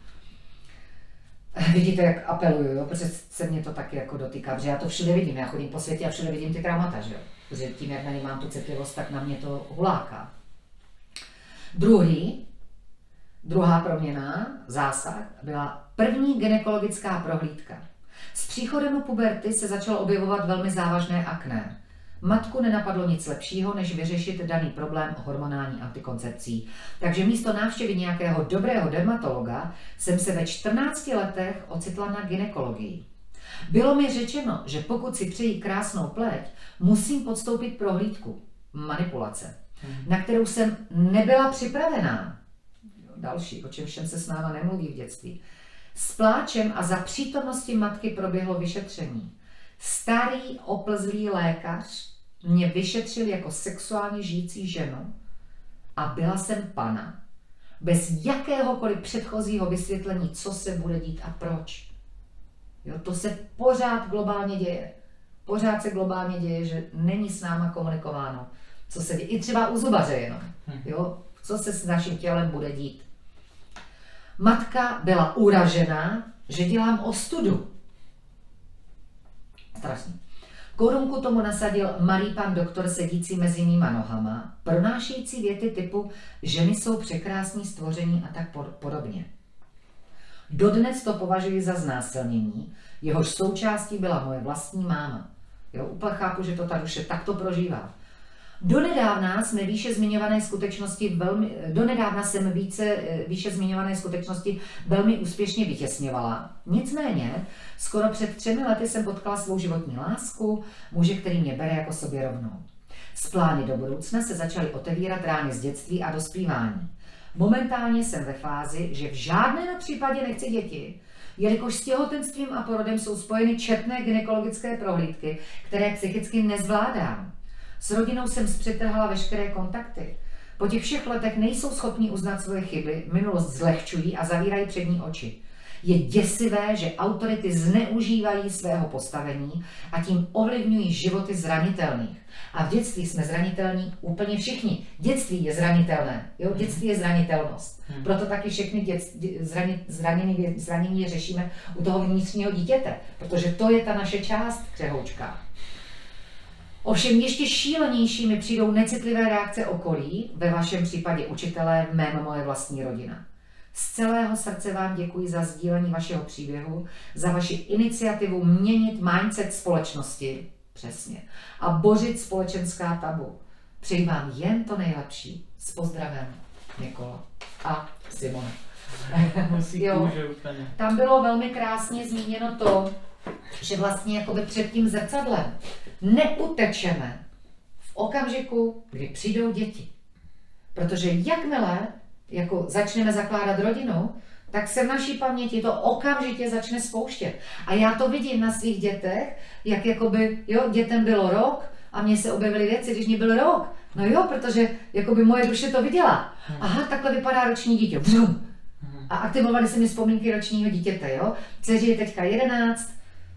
Vidíte, jak apeluju, jo? Protože se mě to taky jako dotýká, protože já to všude vidím, já chodím po světě a všude vidím ty traumata, že jo? Protože tím, jak na ně mám tu citlivost, tak na mě to huláká. Druhý, druhá proměna, zásah, byla první gynekologická prohlídka. S příchodem puberty se začalo objevovat velmi závažné akné. Matku nenapadlo nic lepšího, než vyřešit daný problém hormonální antikoncepcí. Takže místo návštěvy nějakého dobrého dermatologa jsem se ve čtrnácti letech ocitla na gynekologii. Bylo mi řečeno, že pokud si přeji krásnou pleť, musím podstoupit prohlídku, manipulace, hmm. na kterou jsem nebyla připravená. Další, o čem všem se s náma nemluví v dětství. S pláčem a za přítomnosti matky proběhlo vyšetření. Starý oplzlý lékař mě vyšetřil jako sexuálně žijící ženu a byla jsem pana. Bez jakéhokoliv předchozího vysvětlení, co se bude dít a proč. Jo, to se pořád globálně děje. Pořád se globálně děje, že není s náma komunikováno, co se děje. I třeba u zubaře jenom. Jo, co se s naším tělem bude dít. Matka byla uražená, že dělám ostudu. Strašný. Korunku tomu nasadil malý pan doktor sedící mezi mýma nohama, pronášející věty typu ženy jsou překrásní stvoření a tak podobně. Dodnes to považuji za znásilnění, jehož součástí byla moje vlastní máma. Jo, úplně chápu, že to ta duše takto prožívá. Donedávna jsme výše zmiňované skutečnosti velmi, donedávna jsem více výše zmiňované skutečnosti velmi úspěšně vytěsňovala. Nicméně, skoro před třemi lety jsem potkala svou životní lásku, muže, který mě bere jako sobě rovnou. Z plány do budoucna se začaly otevírat rány z dětství a dospívání. Momentálně jsem ve fázi, že v žádném případě nechci děti, jelikož s těhotenstvím a porodem jsou spojeny četné gynekologické prohlídky, které psychicky nezvládám. S rodinou jsem zpřetrhala veškeré kontakty. Po těch všech letech nejsou schopni uznat svoje chyby, minulost zlehčují a zavírají před ní oči. Je děsivé, že autority zneužívají svého postavení a tím ovlivňují životy zranitelných. A v dětství jsme zranitelní úplně všichni. Dětství je zranitelné. Jo? Dětství je zranitelnost. Proto taky všechny dětství, zraně, zranění, zranění řešíme u toho vnitřního dítěte, protože to je ta naše část křehoučka. Ovšem ještě šílenější mi přijdou necitlivé reakce okolí, ve vašem případě učitelé, v mém moje vlastní rodina. Z celého srdce vám děkuji za sdílení vašeho příběhu, za vaši iniciativu měnit mindset společnosti, přesně, a bořit společenská tabu. Přeji vám jen to nejlepší. S pozdravem, Nikola a Simona. Jo, tam bylo velmi krásně zmíněno to, že vlastně jakoby před tím zrcadlem neutečeme v okamžiku, kdy přijdou děti. Protože jakmile jako začneme zakládat rodinu, tak se v naší paměti to okamžitě začne spouštět. A já to vidím na svých dětech, jak jakoby, jo, dětem bylo rok a mně se objevily věci, když mě byl rok. No jo, protože jakoby moje duše to viděla. Aha, takhle vypadá roční dítě. Vrum. A aktivovaly se mi vzpomínky ročního dítěte, jo. Dceři je teďka jedenáct,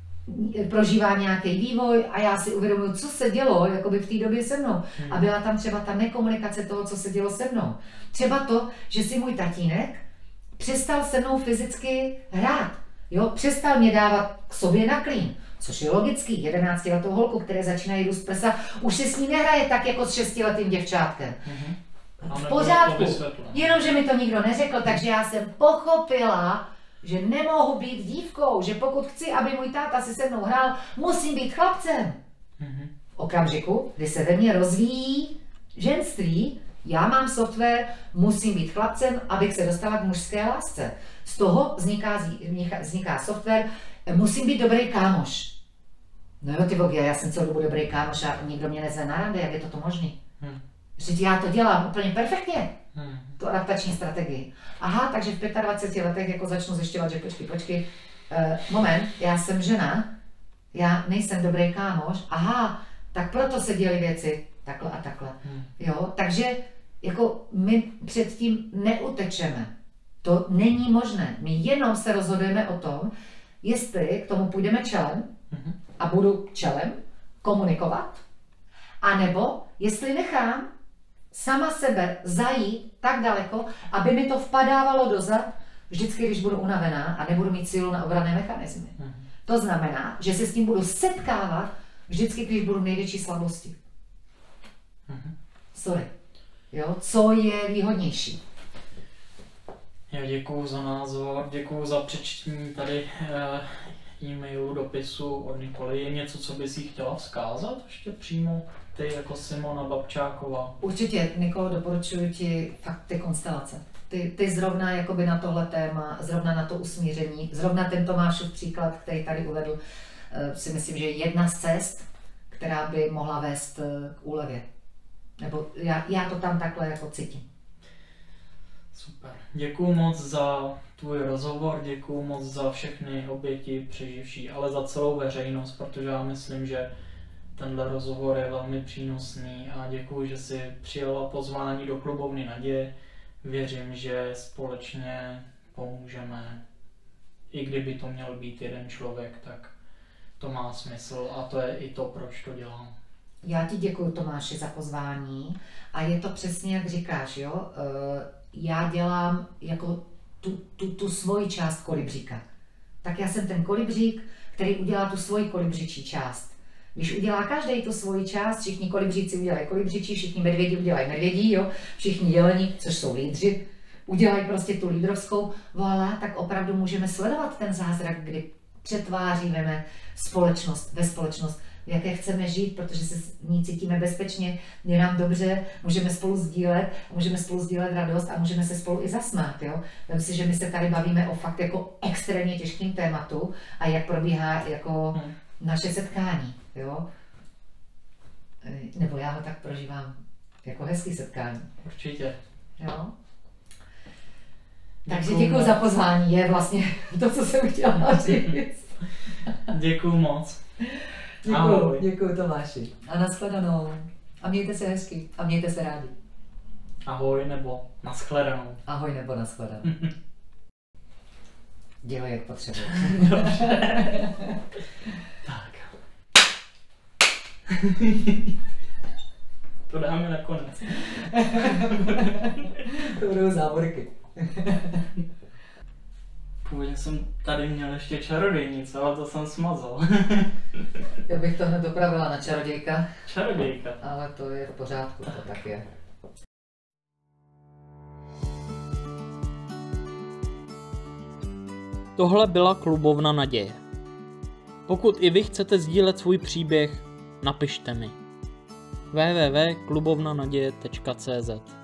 prožívá nějaký vývoj a já si uvědomuji, co se dělo jakoby v té době se mnou. Hmm. A byla tam třeba ta nekomunikace toho, co se dělo se mnou. Třeba to, že si můj tatínek přestal se mnou fyzicky hrát. Jo? Přestal mě dávat k sobě na klín. Což je logický, jedenáctiletou holku, které začínají růst prsa, už si s ní nehraje tak jako s šestiletým děvčátkem. Hmm. V pořádku. Jenomže mi to nikdo neřekl, takže já jsem pochopila, že nemohu být dívkou, že pokud chci, aby můj táta si se mnou hrál, musím být chlapcem. Mm-hmm. V okamžiku, kdy se ve mně rozvíjí ženství, já mám software, musím být chlapcem, abych se dostala k mužské lásce. Z toho vzniká, vzniká software, musím být dobrý kámoš. No jo, ty bogy, já jsem celou dobu dobrý kámoš a nikdo mě nezve na rande, jak je toto možný? Mm. Říct, já to dělám úplně perfektně. Hmm. Tu adaptační strategii. Aha, takže v dvaceti pěti letech jako začnu zjišťovat, že počkej, počkej, uh, moment, já jsem žena, já nejsem dobrý kámoš, aha, tak proto se děly věci takhle a takhle. Hmm. Jo, takže jako my předtím neutečeme. To není možné. My jenom se rozhodujeme o tom, jestli k tomu půjdeme čelem hmm. a budu čelem komunikovat, anebo jestli nechám sama sebe zajít tak daleko, aby mi to vpadávalo do zad, vždycky, když budu unavená a nebudu mít sílu na obranné mechanismy. Mm. To znamená, že se s tím budu setkávat vždycky, když budu v největší slabosti. Mm. Sorry. Jo? Co je výhodnější? Já děkuju za názor, děkuju za přečtení tady e, e-mailu, dopisu od Nikoly. Je něco, co bys jí chtěla vzkázat ještě přímo? Ty jako Simona Babčáková. Určitě, Nikolo, doporučuji ti fakt ty konstelace. Ty, ty zrovna jakoby na tohle téma, zrovna na to usmíření, zrovna ten Tomášův příklad, který tady uvedl, si myslím, že je jedna z cest, která by mohla vést k úlevě. Nebo já, já to tam takhle jako cítím. Super. Děkuju moc za tvůj rozhovor, děkuju moc za všechny oběti přeživší, ale za celou veřejnost, protože já myslím, že tenhle rozhovor je velmi přínosný a děkuju, že jsi přijala pozvání do Klubovny naděje. Věřím, že společně pomůžeme. I kdyby to měl být jeden člověk, tak to má smysl a to je i to, proč to dělám. Já ti děkuji, Tomáši, za pozvání a je to přesně, jak říkáš, jo? Já dělám jako tu, tu, tu svoji část kolibříka. Tak já jsem ten kolibřík, který udělá tu svoji kolibřičí část. Když udělá každý tu svoji část, všichni kolibříci udělají kolibřičí, všichni medvědi udělají medvědí, jo? Všichni jeleni, což jsou lídři, udělají prostě tu lídrovskou, voilà, tak opravdu můžeme sledovat ten zázrak, kdy přetváříme společnost ve společnost, v jaké chceme žít, protože se v ní cítíme bezpečně, je nám dobře, můžeme spolu sdílet, můžeme spolu sdílet radost a můžeme se spolu i zasmát. Jo? Vem si, že my se tady bavíme o fakt jako extrémně těžkým tématu a jak probíhá jako hmm. naše setkání. Jo? Nebo já ho tak prožívám jako hezký setkání. Určitě. Jo? Takže děkuji za pozvání, je vlastně to, co jsem chtěla říct. Děkuji moc. Děkuji, děkuji Tomáši. A nashledanou. A mějte se hezky. A mějte se rádi. Ahoj nebo nashledanou. Ahoj nebo nashledanou. Dělej, jak potřebuješ. Tak. To dáme nakonec. To budou závorky. Původně jsem tady měl ještě čarodějnice, ale to jsem smazal. Já bych to hned dopravila na čarodějka. Čarodějka. Ale to je v pořádku, to tak je. Tohle byla Klubovna naděje. Pokud i vy chcete sdílet svůj příběh, napište mi. w w w tečka klubovna naděje tečka cé zet